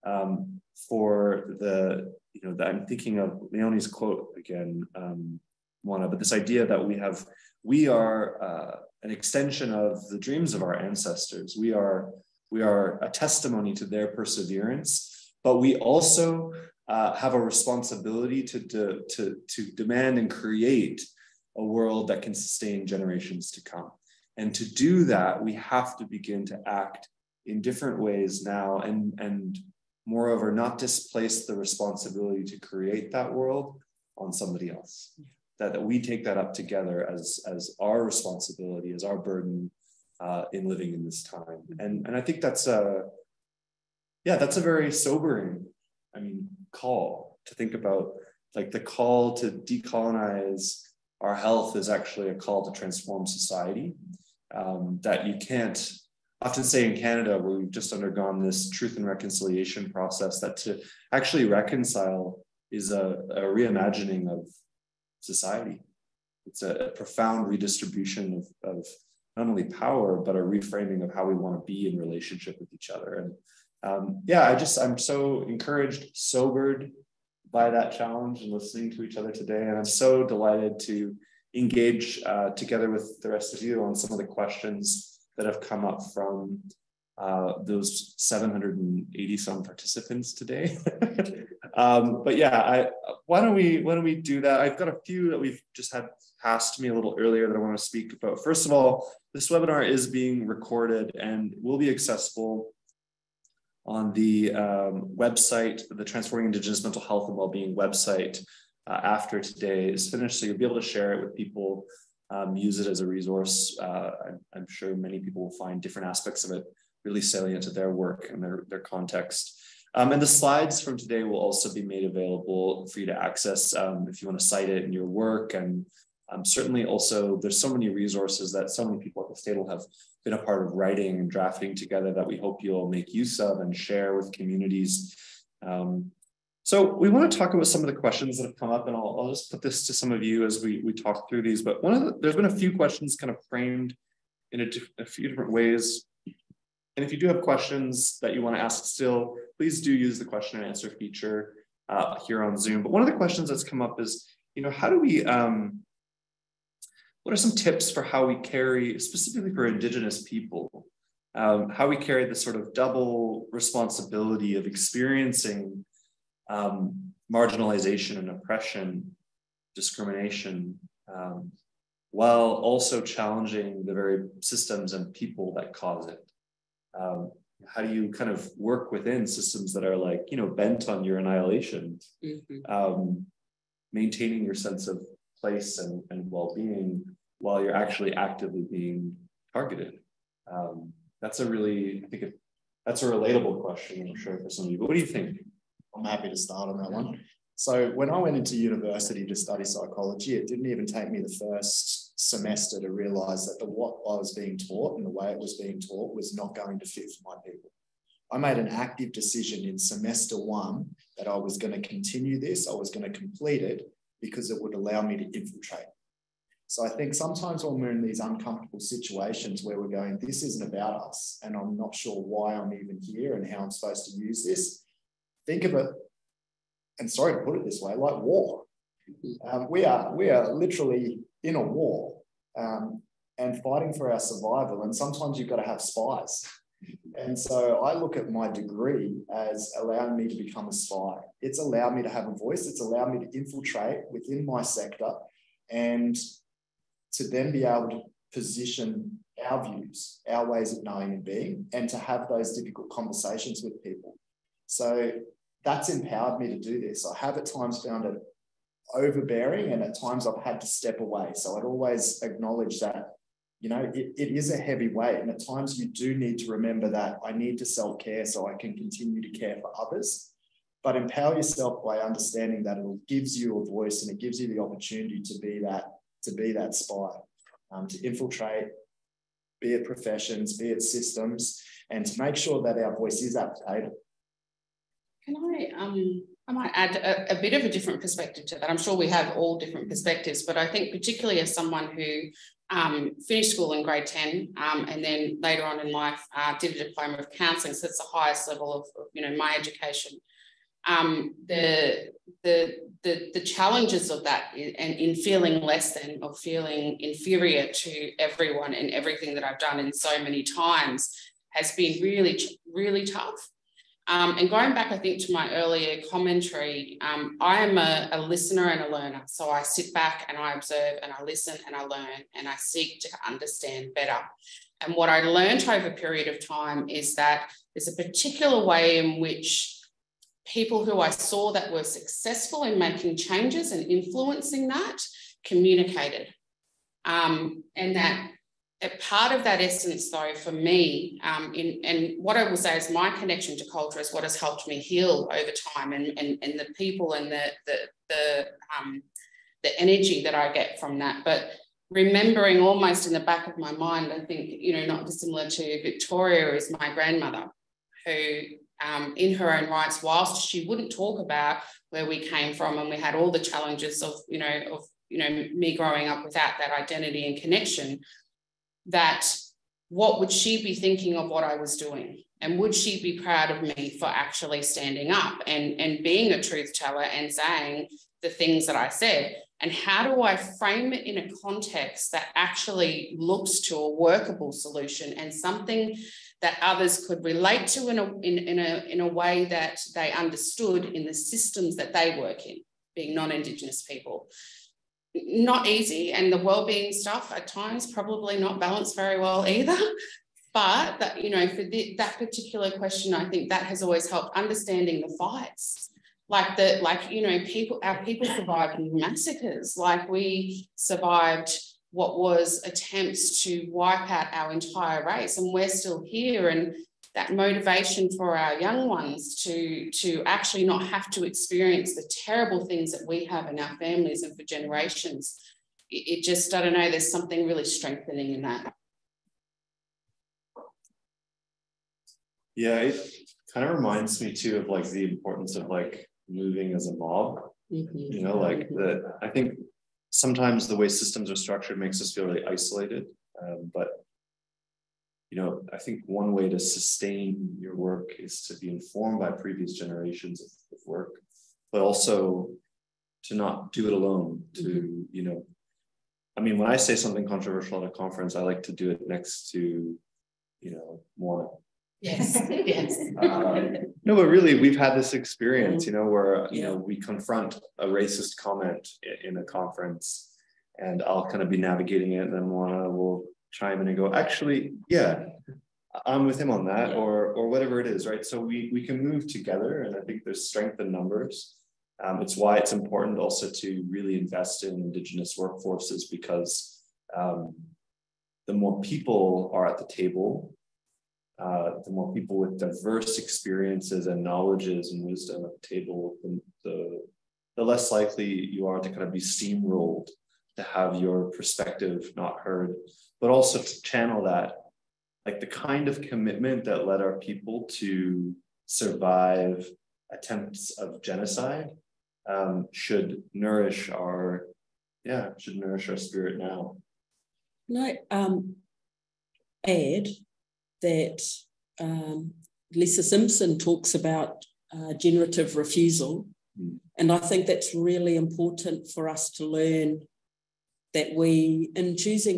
for that I'm thinking of Leonie's quote again, Moana, but this idea that we are an extension of the dreams of our ancestors. We are a testimony to their perseverance, but we also have a responsibility to demand and create a world that can sustain generations to come. And to do that, we have to begin to act in different ways now, and moreover, not displace the responsibility to create that world on somebody else. That we take that up together as our responsibility, as our burden in living in this time. And I think that's a very sobering, call to think about. Like, the call to decolonize our health is actually a call to transform society. That you can't often say in Canada, where we've just undergone this truth and reconciliation process, that to actually reconcile is a reimagining of society. It's a profound redistribution of not only power, but a reframing of how we want to be in relationship with each other. And I'm so encouraged, sobered by that challenge and listening to each other today. And I'm so delighted to engage together with the rest of you on some of the questions that have come up from those 780 some participants today. Why don't we do that? I've got a few that we've just had passed to me a little earlier that I want to speak about. First of all, this webinar is being recorded and will be accessible on the website, the Transforming Indigenous Mental Health and Wellbeing website after today is finished. So you'll be able to share it with people, use it as a resource. I'm sure many people will find different aspects of it really salient to their work and their context. And the slides from today will also be made available for you to access if you want to cite it in your work. And certainly also, there's so many resources that so many people at this table have been a part of writing and drafting together that we hope you'll make use of and share with communities. So we want to talk about some of the questions that have come up, and I'll just put this to some of you as we talk through these. But there's been a few questions kind of framed in a few different ways. And if you do have questions that you want to ask still, please do use the question and answer feature here on Zoom. But one of the questions that's come up is, how do we, what are some tips for how we carry, specifically for Indigenous people, how we carry the sort of double responsibility of experiencing marginalization and oppression, discrimination, while also challenging the very systems and people that cause it? How do you kind of work within systems that are like, bent on your annihilation, maintaining your sense of place and well-being while you're actually actively being targeted? That's a really, that's a relatable question, I'm sure, for some of you. But what do you think? I'm happy to start on that one. So when I went into university to study psychology, it didn't even take me the first semester to realize that what I was being taught and the way it was being taught was not going to fit for my people. I made an active decision in semester 1 that I was going to continue this, I was going to complete it because it would allow me to infiltrate. So I think sometimes when we're in these uncomfortable situations where we're going, this isn't about us, and I'm not sure why I'm even here and how I'm supposed to use this, think of it, and sorry to put it this way, like war. We are literally in a war and fighting for our survival. And sometimes you've got to have spies. And so I look at my degree as allowing me to become a spy. It's allowed me to have a voice. It's allowed me to infiltrate within my sector and to then be able to position our views, our ways of knowing and being, and to have those difficult conversations with people. So that's empowered me to do this. I have at times found it overbearing, and at times I've had to step away. So I'd always acknowledge that, it is a heavy weight. And at times you do need to remember that I need to self-care so I can continue to care for others. But empower yourself by understanding that it gives you a voice and it gives you the opportunity to be that spy, to infiltrate, be it professions, be it systems, and to make sure that our voice is at the table. Can I might add a bit of a different perspective to that. I'm sure we have all different perspectives, but I think particularly as someone who finished school in grade 10 and then later on in life did a diploma of counselling, so it's the highest level of my education. The challenges of that and in feeling less than or feeling inferior to everyone and everything that I've done in so many times has been really, really tough. And going back, I think, to my earlier commentary, I am a listener and a learner. So I sit back and I observe and I listen and I learn and I seek to understand better. And what I learned over a period of time is that there's a particular way in which people who I saw that were successful in making changes and influencing that communicated. And that a part of that essence, though, for me, and what I will say is my connection to culture is what has helped me heal over time, and the people and the energy that I get from that. But remembering almost in the back of my mind, I think, not dissimilar to Victoria, is my grandmother, who in her own rights, whilst she wouldn't talk about where we came from and we had all the challenges of me growing up without that identity and connection, that what would she be thinking of what I was doing? And would she be proud of me for actually standing up and being a truth teller and saying the things that I said? And how do I frame it in a context that actually looks to a workable solution and something that others could relate to in a way that they understood in the systems that they work in, being non-Indigenous people? Not easy, and the wellbeing stuff at times probably not balanced very well either. But that, for that particular question, I think that has always helped understanding the fights. Our people survived massacres, like we survived what was attempts to wipe out our entire race, and we're still here. And that motivation for our young ones to actually not have to experience the terrible things that we have in our families and for generations. It just, I don't know, there's something really strengthening in that. Yeah, it kind of reminds me too of like the importance of like moving as a mob. Mhm. You know, like I think sometimes the way systems are structured makes us feel really isolated. But, you know, I think one way to sustain your work is to be informed by previous generations of work, but also to not do it alone, to, you know, I mean, when I say something controversial at a conference, I like to do it next to, you know, Moana. Yes, yes. No, but really, we've had this experience, you know, where, you know, we confront a racist comment in a conference, and I'll kind of be navigating it, and then Moana will chime in and go, actually, yeah, I'm with him on that, or whatever it is, right? So we can move together, and I think there's strength in numbers. It's why it's important also to really invest in Indigenous workforces, because the more people are at the table, the more people with diverse experiences and knowledges and wisdom at the table, the less likely you are to kind of be steamrolled, to have your perspective not heard, but also to channel that, like the kind of commitment that led our people to survive attempts of genocide should nourish our spirit now. No, add that Lisa Simpson talks about generative refusal. And I think that's really important for us to learn, that we, in choosing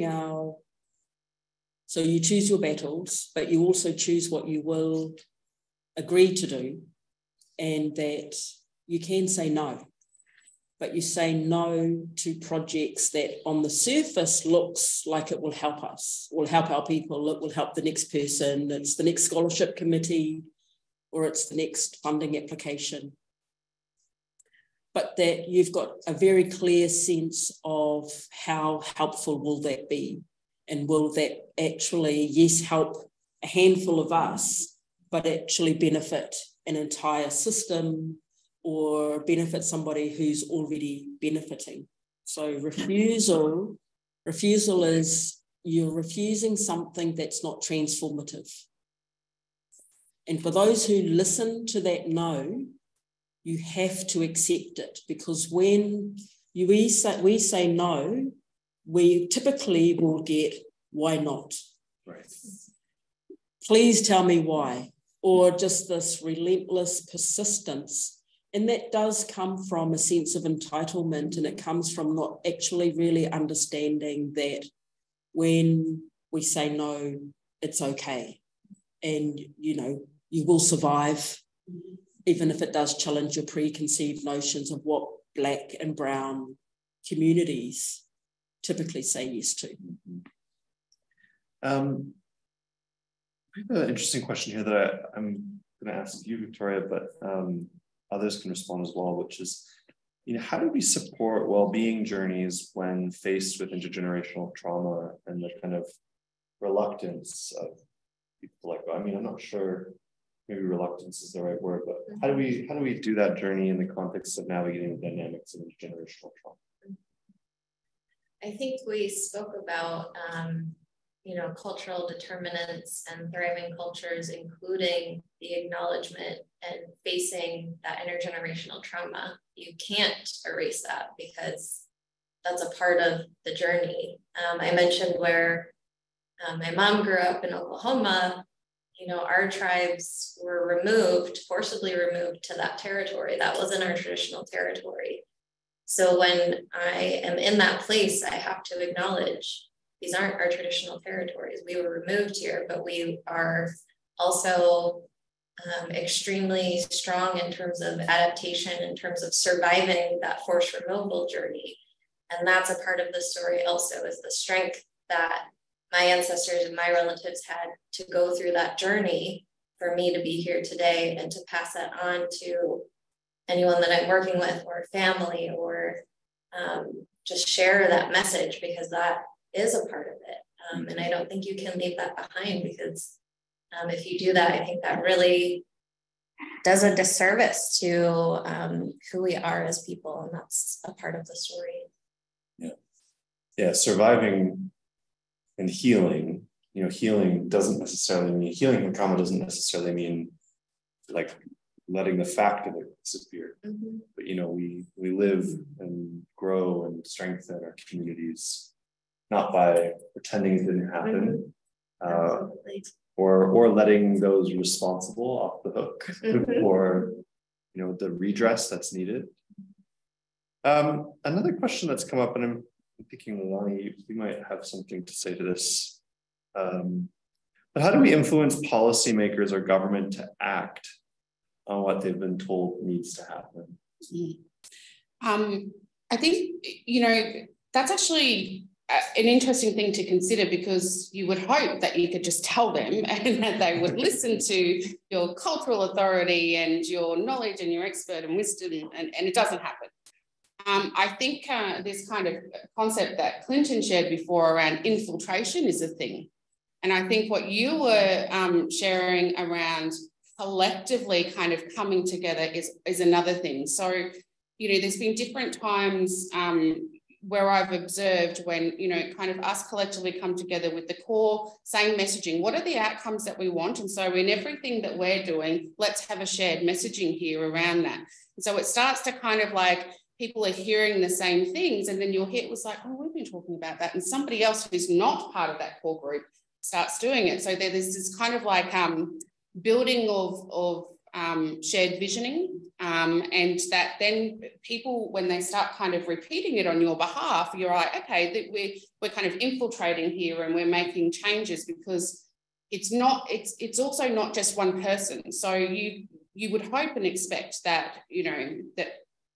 so you choose your battles, but you also choose what you will agree to do, and that you can say no, but you say no to projects that on the surface looks like it will help us, will help our people, it will help the next person, it's the next scholarship committee, or it's the next funding application. But that you've got a very clear sense of how helpful will that be, and will that actually, yes, help a handful of us, but actually benefit an entire system, or benefit somebody who's already benefiting. So refusal is you're refusing something that's not transformative. And for those who listen to that no, you have to accept it, because when we say no, we typically will get, why not? Right. Please tell me why. Or just this relentless persistence. And that does come from a sense of entitlement, and it comes from not actually really understanding that when we say no, it's okay. And, you know, you will survive, even if it does challenge your preconceived notions of what Black and brown communities typically say yes to. I have an interesting question here that I'm going to ask you, Victoria, but others can respond as well, which is, you know, how do we support well-being journeys when faced with intergenerational trauma and the kind of reluctance of people to let go? I mean, I'm not sure, maybe reluctance is the right word, but how do we do that journey in the context of navigating the dynamics of intergenerational trauma? I think we spoke about you know, cultural determinants and thriving cultures, including the acknowledgement and facing that intergenerational trauma. You can't erase that, because that's a part of the journey. I mentioned where my mom grew up in Oklahoma. You know, our tribes were forcibly removed to that territory. That wasn't our traditional territory. So when I am in that place, I have to acknowledge these aren't our traditional territories. We were removed here, but we are also extremely strong in terms of adaptation, in terms of surviving that forced removal journey. And that's a part of the story also, is the strength that my ancestors and my relatives had to go through that journey for me to be here today, and to pass that on to anyone that I'm working with, or family, or just share that message, because that is a part of it. And I don't think you can leave that behind, because if you do that, I think that really does a disservice to who we are as people, and that's a part of the story. Yeah, surviving and healing, you know, healing doesn't necessarily mean, healing from trauma doesn't necessarily mean like letting the fact of it disappear. But we live and grow and strengthen our communities, not by pretending it didn't happen, or letting those responsible off the hook for the redress that's needed. Another question that's come up, and I'm thinking, Lonnie, you might have something to say to this. But how do we influence policymakers or government to act on what they've been told needs to happen? I think, that's actually an interesting thing to consider, because you would hope that you could just tell them and that they would listen to your cultural authority and your knowledge and your expert and wisdom, and it doesn't happen. I think this kind of concept that Clinton shared before around infiltration is a thing. And I think what you were sharing around collectively kind of coming together is another thing. So, there's been different times where I've observed when, kind of us collectively come together with the core same messaging. What are the outcomes that we want? And so in everything that we're doing, let's have a shared messaging here around that. And so it starts to kind of like, people are hearing the same things, and then you'll hear it was like, oh, we've been talking about that. And somebody else who's not part of that core group starts doing it. So there's this kind of like building of shared visioning, and that then people, when they start kind of repeating it on your behalf, you're like, okay, we're kind of infiltrating here and we're making changes, because it's also not just one person. So you would hope and expect that, that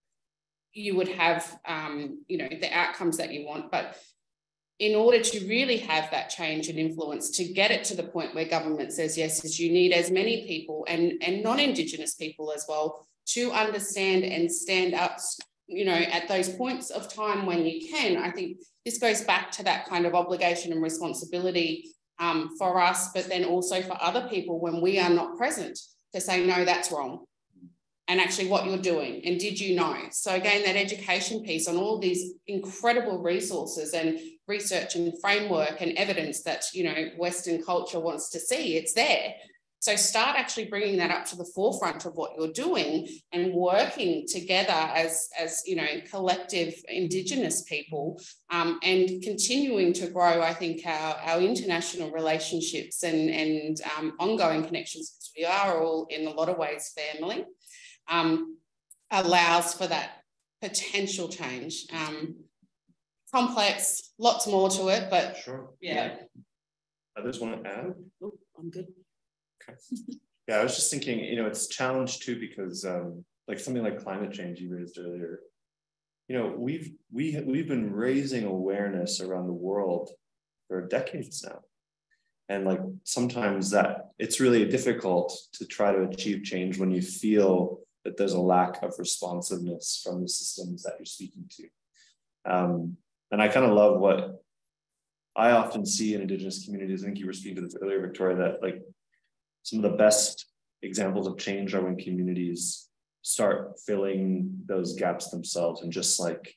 you would have, the outcomes that you want. But in order to really have that change and influence, to get it to the point where government says, yes, is you need as many people and non-Indigenous people as well to understand and stand up, at those points of time when you can. I think this goes back to that kind of obligation and responsibility for us, but then also for other people when we are not present, to say, no, that's wrong. And actually what you're doing, and did you know? So again, that education piece on all these incredible resources and research and framework and evidence that, Western culture wants to see, it's there. So start actually bringing that up to the forefront of what you're doing and working together as collective Indigenous people, and continuing to grow, I think, our international relationships and ongoing connections, because we are all in a lot of ways family. Allows for that potential change. Complex, lots more to it, but sure. Yeah. Others want to add? Oh, I'm good. Okay. Yeah, I was just thinking, it's a challenge too, because like something like climate change you raised earlier, we've been raising awareness around the world for decades now. And like sometimes that it's really difficult to try to achieve change when you feel that there's a lack of responsiveness from the systems that you're speaking to. And I kind of love what I often see in Indigenous communities. I think you were speaking to this earlier, Victoria, that like some of the best examples of change are when communities start filling those gaps themselves, and just like,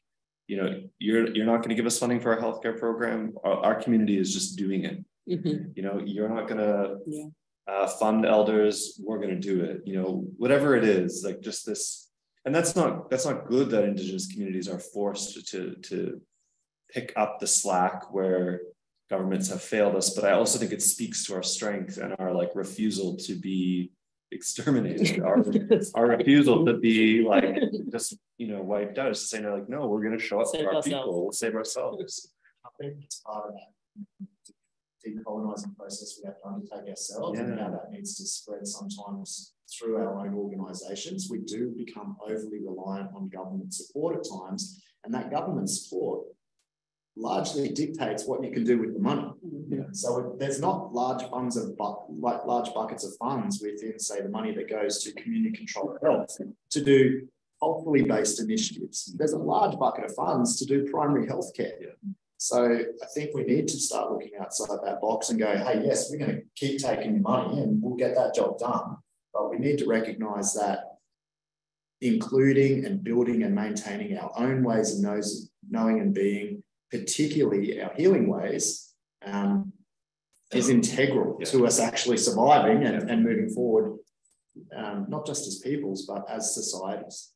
you're not going to give us funding for our healthcare program. Our community is just doing it. You're not going to fund elders, we're going to do it, whatever it is, like just this. And that's not good that Indigenous communities are forced to pick up the slack where governments have failed us. But I also think it speaks to our strength and our like refusal to be exterminated, our refusal to be like just wiped out, is to say, no, like, no, we're going to show up for our people, we'll save ourselves. I think it's part of that decolonising process we have to undertake ourselves, and how that needs to spread sometimes through our own organisations. We do become overly reliant on government support at times, and that government support largely dictates what you can do with the money. So there's not large funds of large buckets of funds within, say, the money that goes to community controlled health to do culturally based initiatives. There's a large bucket of funds to do primary health care. So I think we need to start looking outside that box and go, hey, yes, we're going to keep taking your money and we'll get that job done. But we need to recognise that including and building and maintaining our own ways of knowing and being, particularly our healing ways, is integral to us actually surviving and moving forward not just as peoples, but as societies.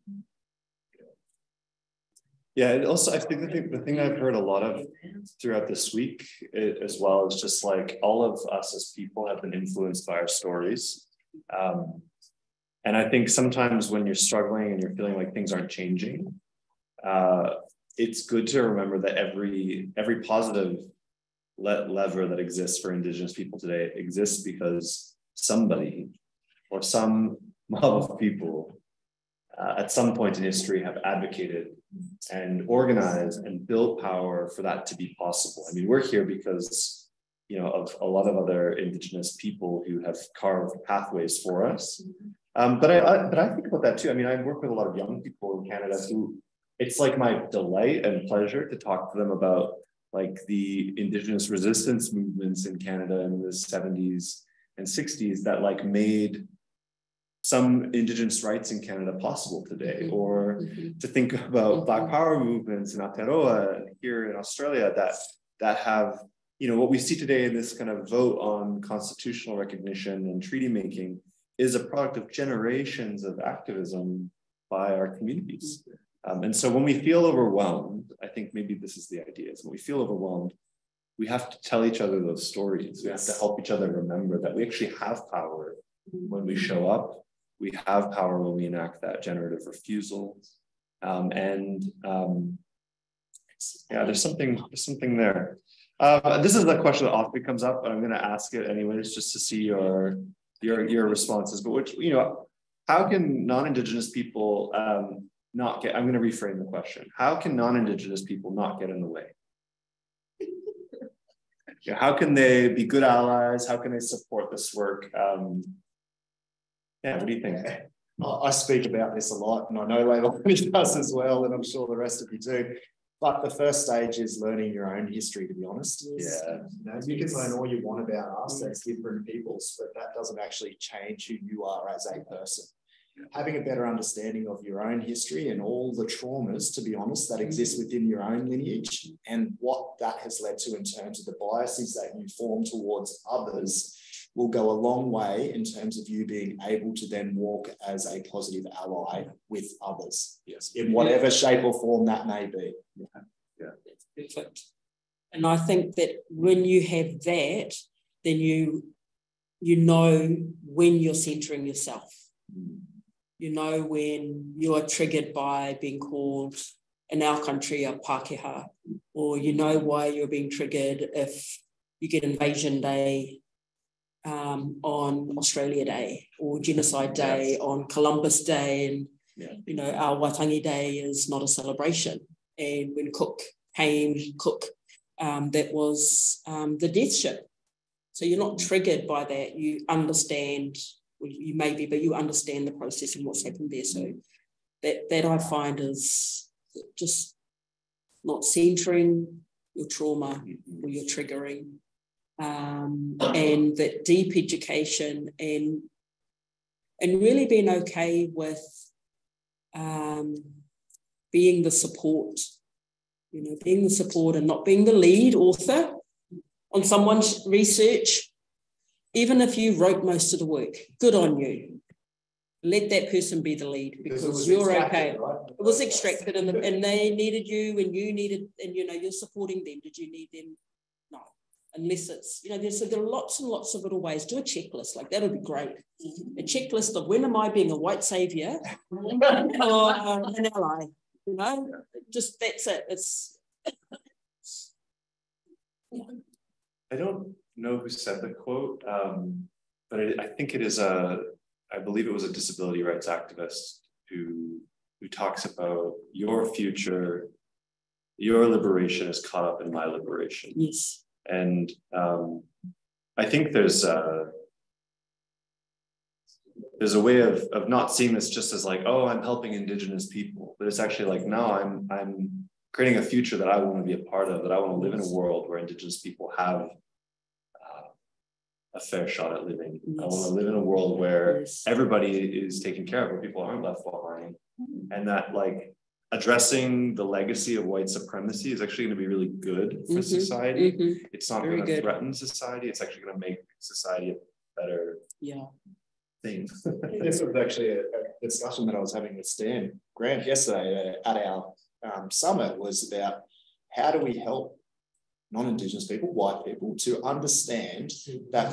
Yeah, and also I think the thing I've heard a lot of throughout this week as well is just like all of us as people have been influenced by our stories. And I think sometimes when you're struggling and you're feeling like things aren't changing, it's good to remember that every positive lever that exists for Indigenous people today exists because somebody or some mob of people at some point in history have advocated and organized and built power for that to be possible. I mean, we're here because, you know, of a lot of other Indigenous people who have carved pathways for us. But I think about that too. I mean, I work with a lot of young people in Canada who it's like my delight and pleasure to talk to them about like the Indigenous resistance movements in Canada in the 70s and 60s that like made some Indigenous rights in Canada possible today, or to think about Black Power movements in Aotearoa here in Australia that have, you know, what we see today in this kind of vote on constitutional recognition and treaty making is a product of generations of activism by our communities. And so when we feel overwhelmed, I think maybe this is the idea, is when we feel overwhelmed, we have to tell each other those stories. We have to help each other remember that we actually have power when we show up. We have power when we enact that generative refusal. Yeah, there's something there. This is a question that often comes up, but I'm going to ask it anyways, just to see your responses. But which, you know, how can non-Indigenous people not get? I'm going to reframe the question. How can non-Indigenous people not get in the way? Yeah, how can they be good allies? How can they support this work? Yeah, what do you think? I speak about this a lot, and I know Leilani does as well, and I'm sure the rest of you do. But the first stage is learning your own history, to be honest. Yeah. You can learn all you want about us as different peoples, but that doesn't actually change who you are as a person. Having a better understanding of your own history and all the traumas, to be honest, that exist within your own lineage and what that has led to in terms of the biases that you form towards others will go a long way in terms of you being able to then walk as a positive ally with others, yes, in whatever shape or form that may be. Yeah. Perfect. And I think that when you have that, then you know when you're centering yourself. You know when you are triggered by being called, in our country, a Pākehā, or you know why you're being triggered if you get Invasion Day on Australia Day, or Genocide Day on Columbus Day, and you know our Waitangi Day is not a celebration. And when Cook came, that was the death ship. So you're not triggered by that. You understand. Well, you may be, but you understand the process and what's happened there. So that I find is just not centering your trauma or your triggering, and that deep education and really being okay with being the support, you know, being the support and not being the lead author on someone's research. Even if you wrote most of the work, good on you. Let that person be the lead because you're okay. Right? It was extracted and they needed you and you needed, and you know, you're supporting them. Did you need them? No. Unless it's, you know, there are lots and lots of little ways. Do a checklist, like that would be great. A checklist of when am I being a white savior or an ally? You know, just that's it. It's I don't know who said the quote, but I think it is I believe it was a disability rights activist who talks about your future, your liberation is caught up in my liberation. Yes. And I think there's a way of not seeing this just as like, oh, I'm helping Indigenous people, but it's actually like, no, I'm creating a future that I want to be a part of, that I want to live in a world where Indigenous people have a fair shot at living. Yes. I want to live in a world where everybody is taken care of, where people aren't left behind, and that like addressing the legacy of white supremacy is actually going to be really good for society. It's not going to threaten society. It's actually going to make society a better thing. This was actually a discussion that I was having with Stan Grant yesterday at our summit, was about how do we help non-Indigenous people, white people, to understand that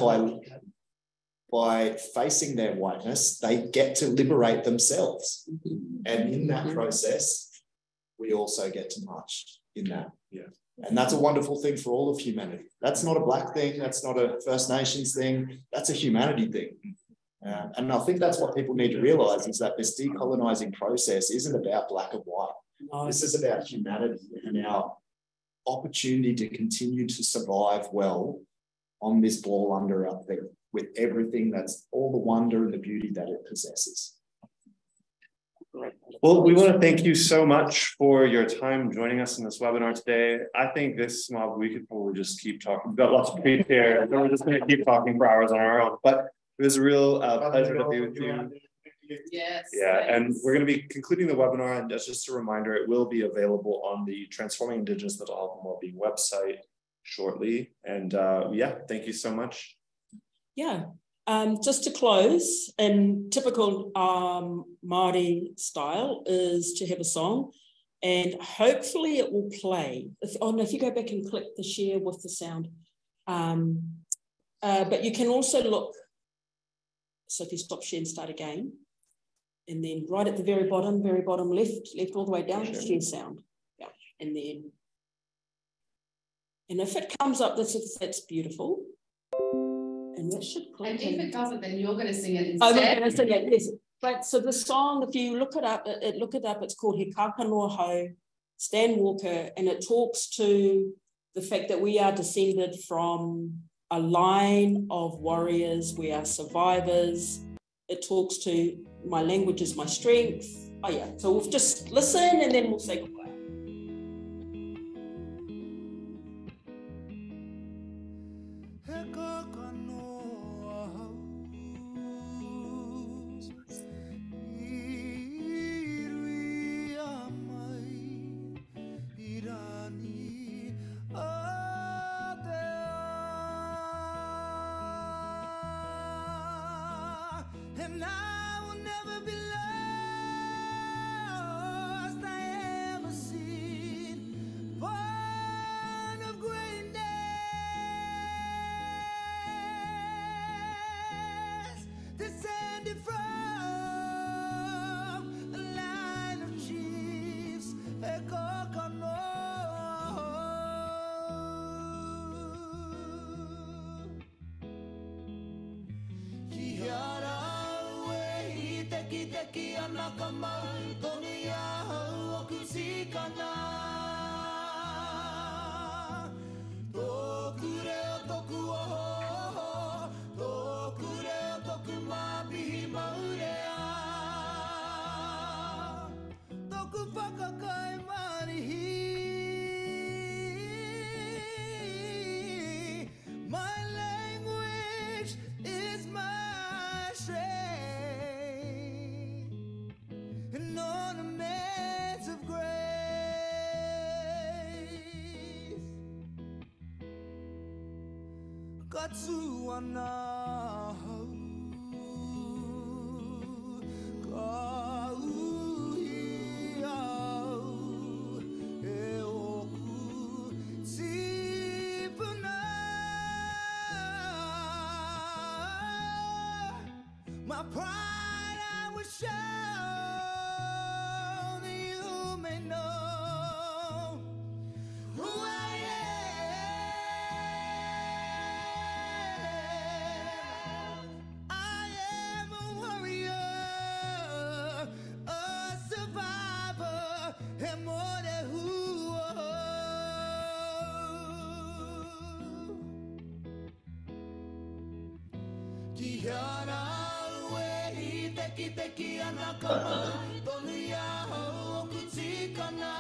by facing their whiteness, they get to liberate themselves. And in that process, we also get to march in that. Yeah. And that's a wonderful thing for all of humanity. That's not a Black thing. That's not a First Nations thing. That's a humanity thing. And I think that's what people need to realize, is that this decolonizing process isn't about Black and white. No. This is about humanity and our opportunity to continue to survive well on this ball under up there, with everything that's all the wonder and the beauty that it possesses. Well, we want to thank you so much for your time joining us in this webinar today. I think this mob, we could probably just keep talking. We've got lots of people here, and we're just going to keep talking for hours on our own. But it was a real pleasure to be with you. Yes. Yeah, and we're going to be concluding the webinar, and just a reminder, it will be available on the Transforming Indigenous Mental Health and Wellbeing website shortly. And yeah, thank you so much. Yeah, just to close, in typical Māori style, is to have a song, and hopefully it will play. If you go back and click the share with the sound, but you can also look. So if you stop share and start again, and then right at the very bottom left all the way down, share sound. Yeah, and if it comes up, that's beautiful. And that should click. And if it doesn't, then you're going to sing it I'm instead. going to sing it, yes. But so the song, if you look it up, it's called He Kākanoa Hau, Stan Walker, and it talks to the fact that we are descended from a line of warriors. We are survivors. It talks to my language is my strength. Oh yeah, so we'll just listen and then we'll say goodbye. And I will never be lost. I am a seed, born of greatness, descended from a line of chiefs. Teki anaka mai toni ahau o kusikana. Tōku reo toku oho, tōku reo toku mapihi maurea. Tōku whakakai marihi. My language is my strength, and ornaments of grace. Katsuana my pride I will show, that you may know who I am. I am a warrior, a survivor, and more than who. Kiara Teki anaka tonu ahau o kusikana.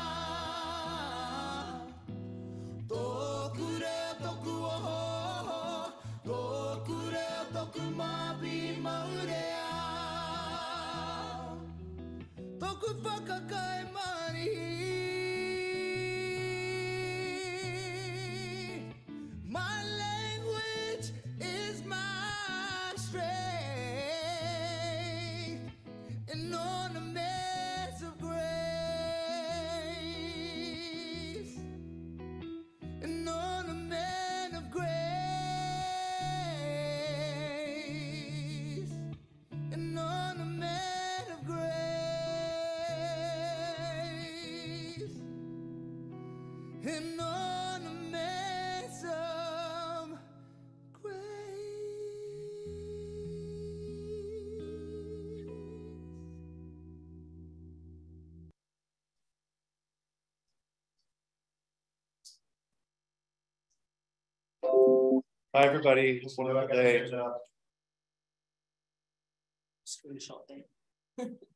Tōku reo toku oho, tōku reo toku mapi maurea. Tōku whakakai marihi. My language is my strength, an ornament of grace, an ornament of grace, an ornament of grace, an ornament of Bye, everybody. Have a wonderful day. Screenshot there.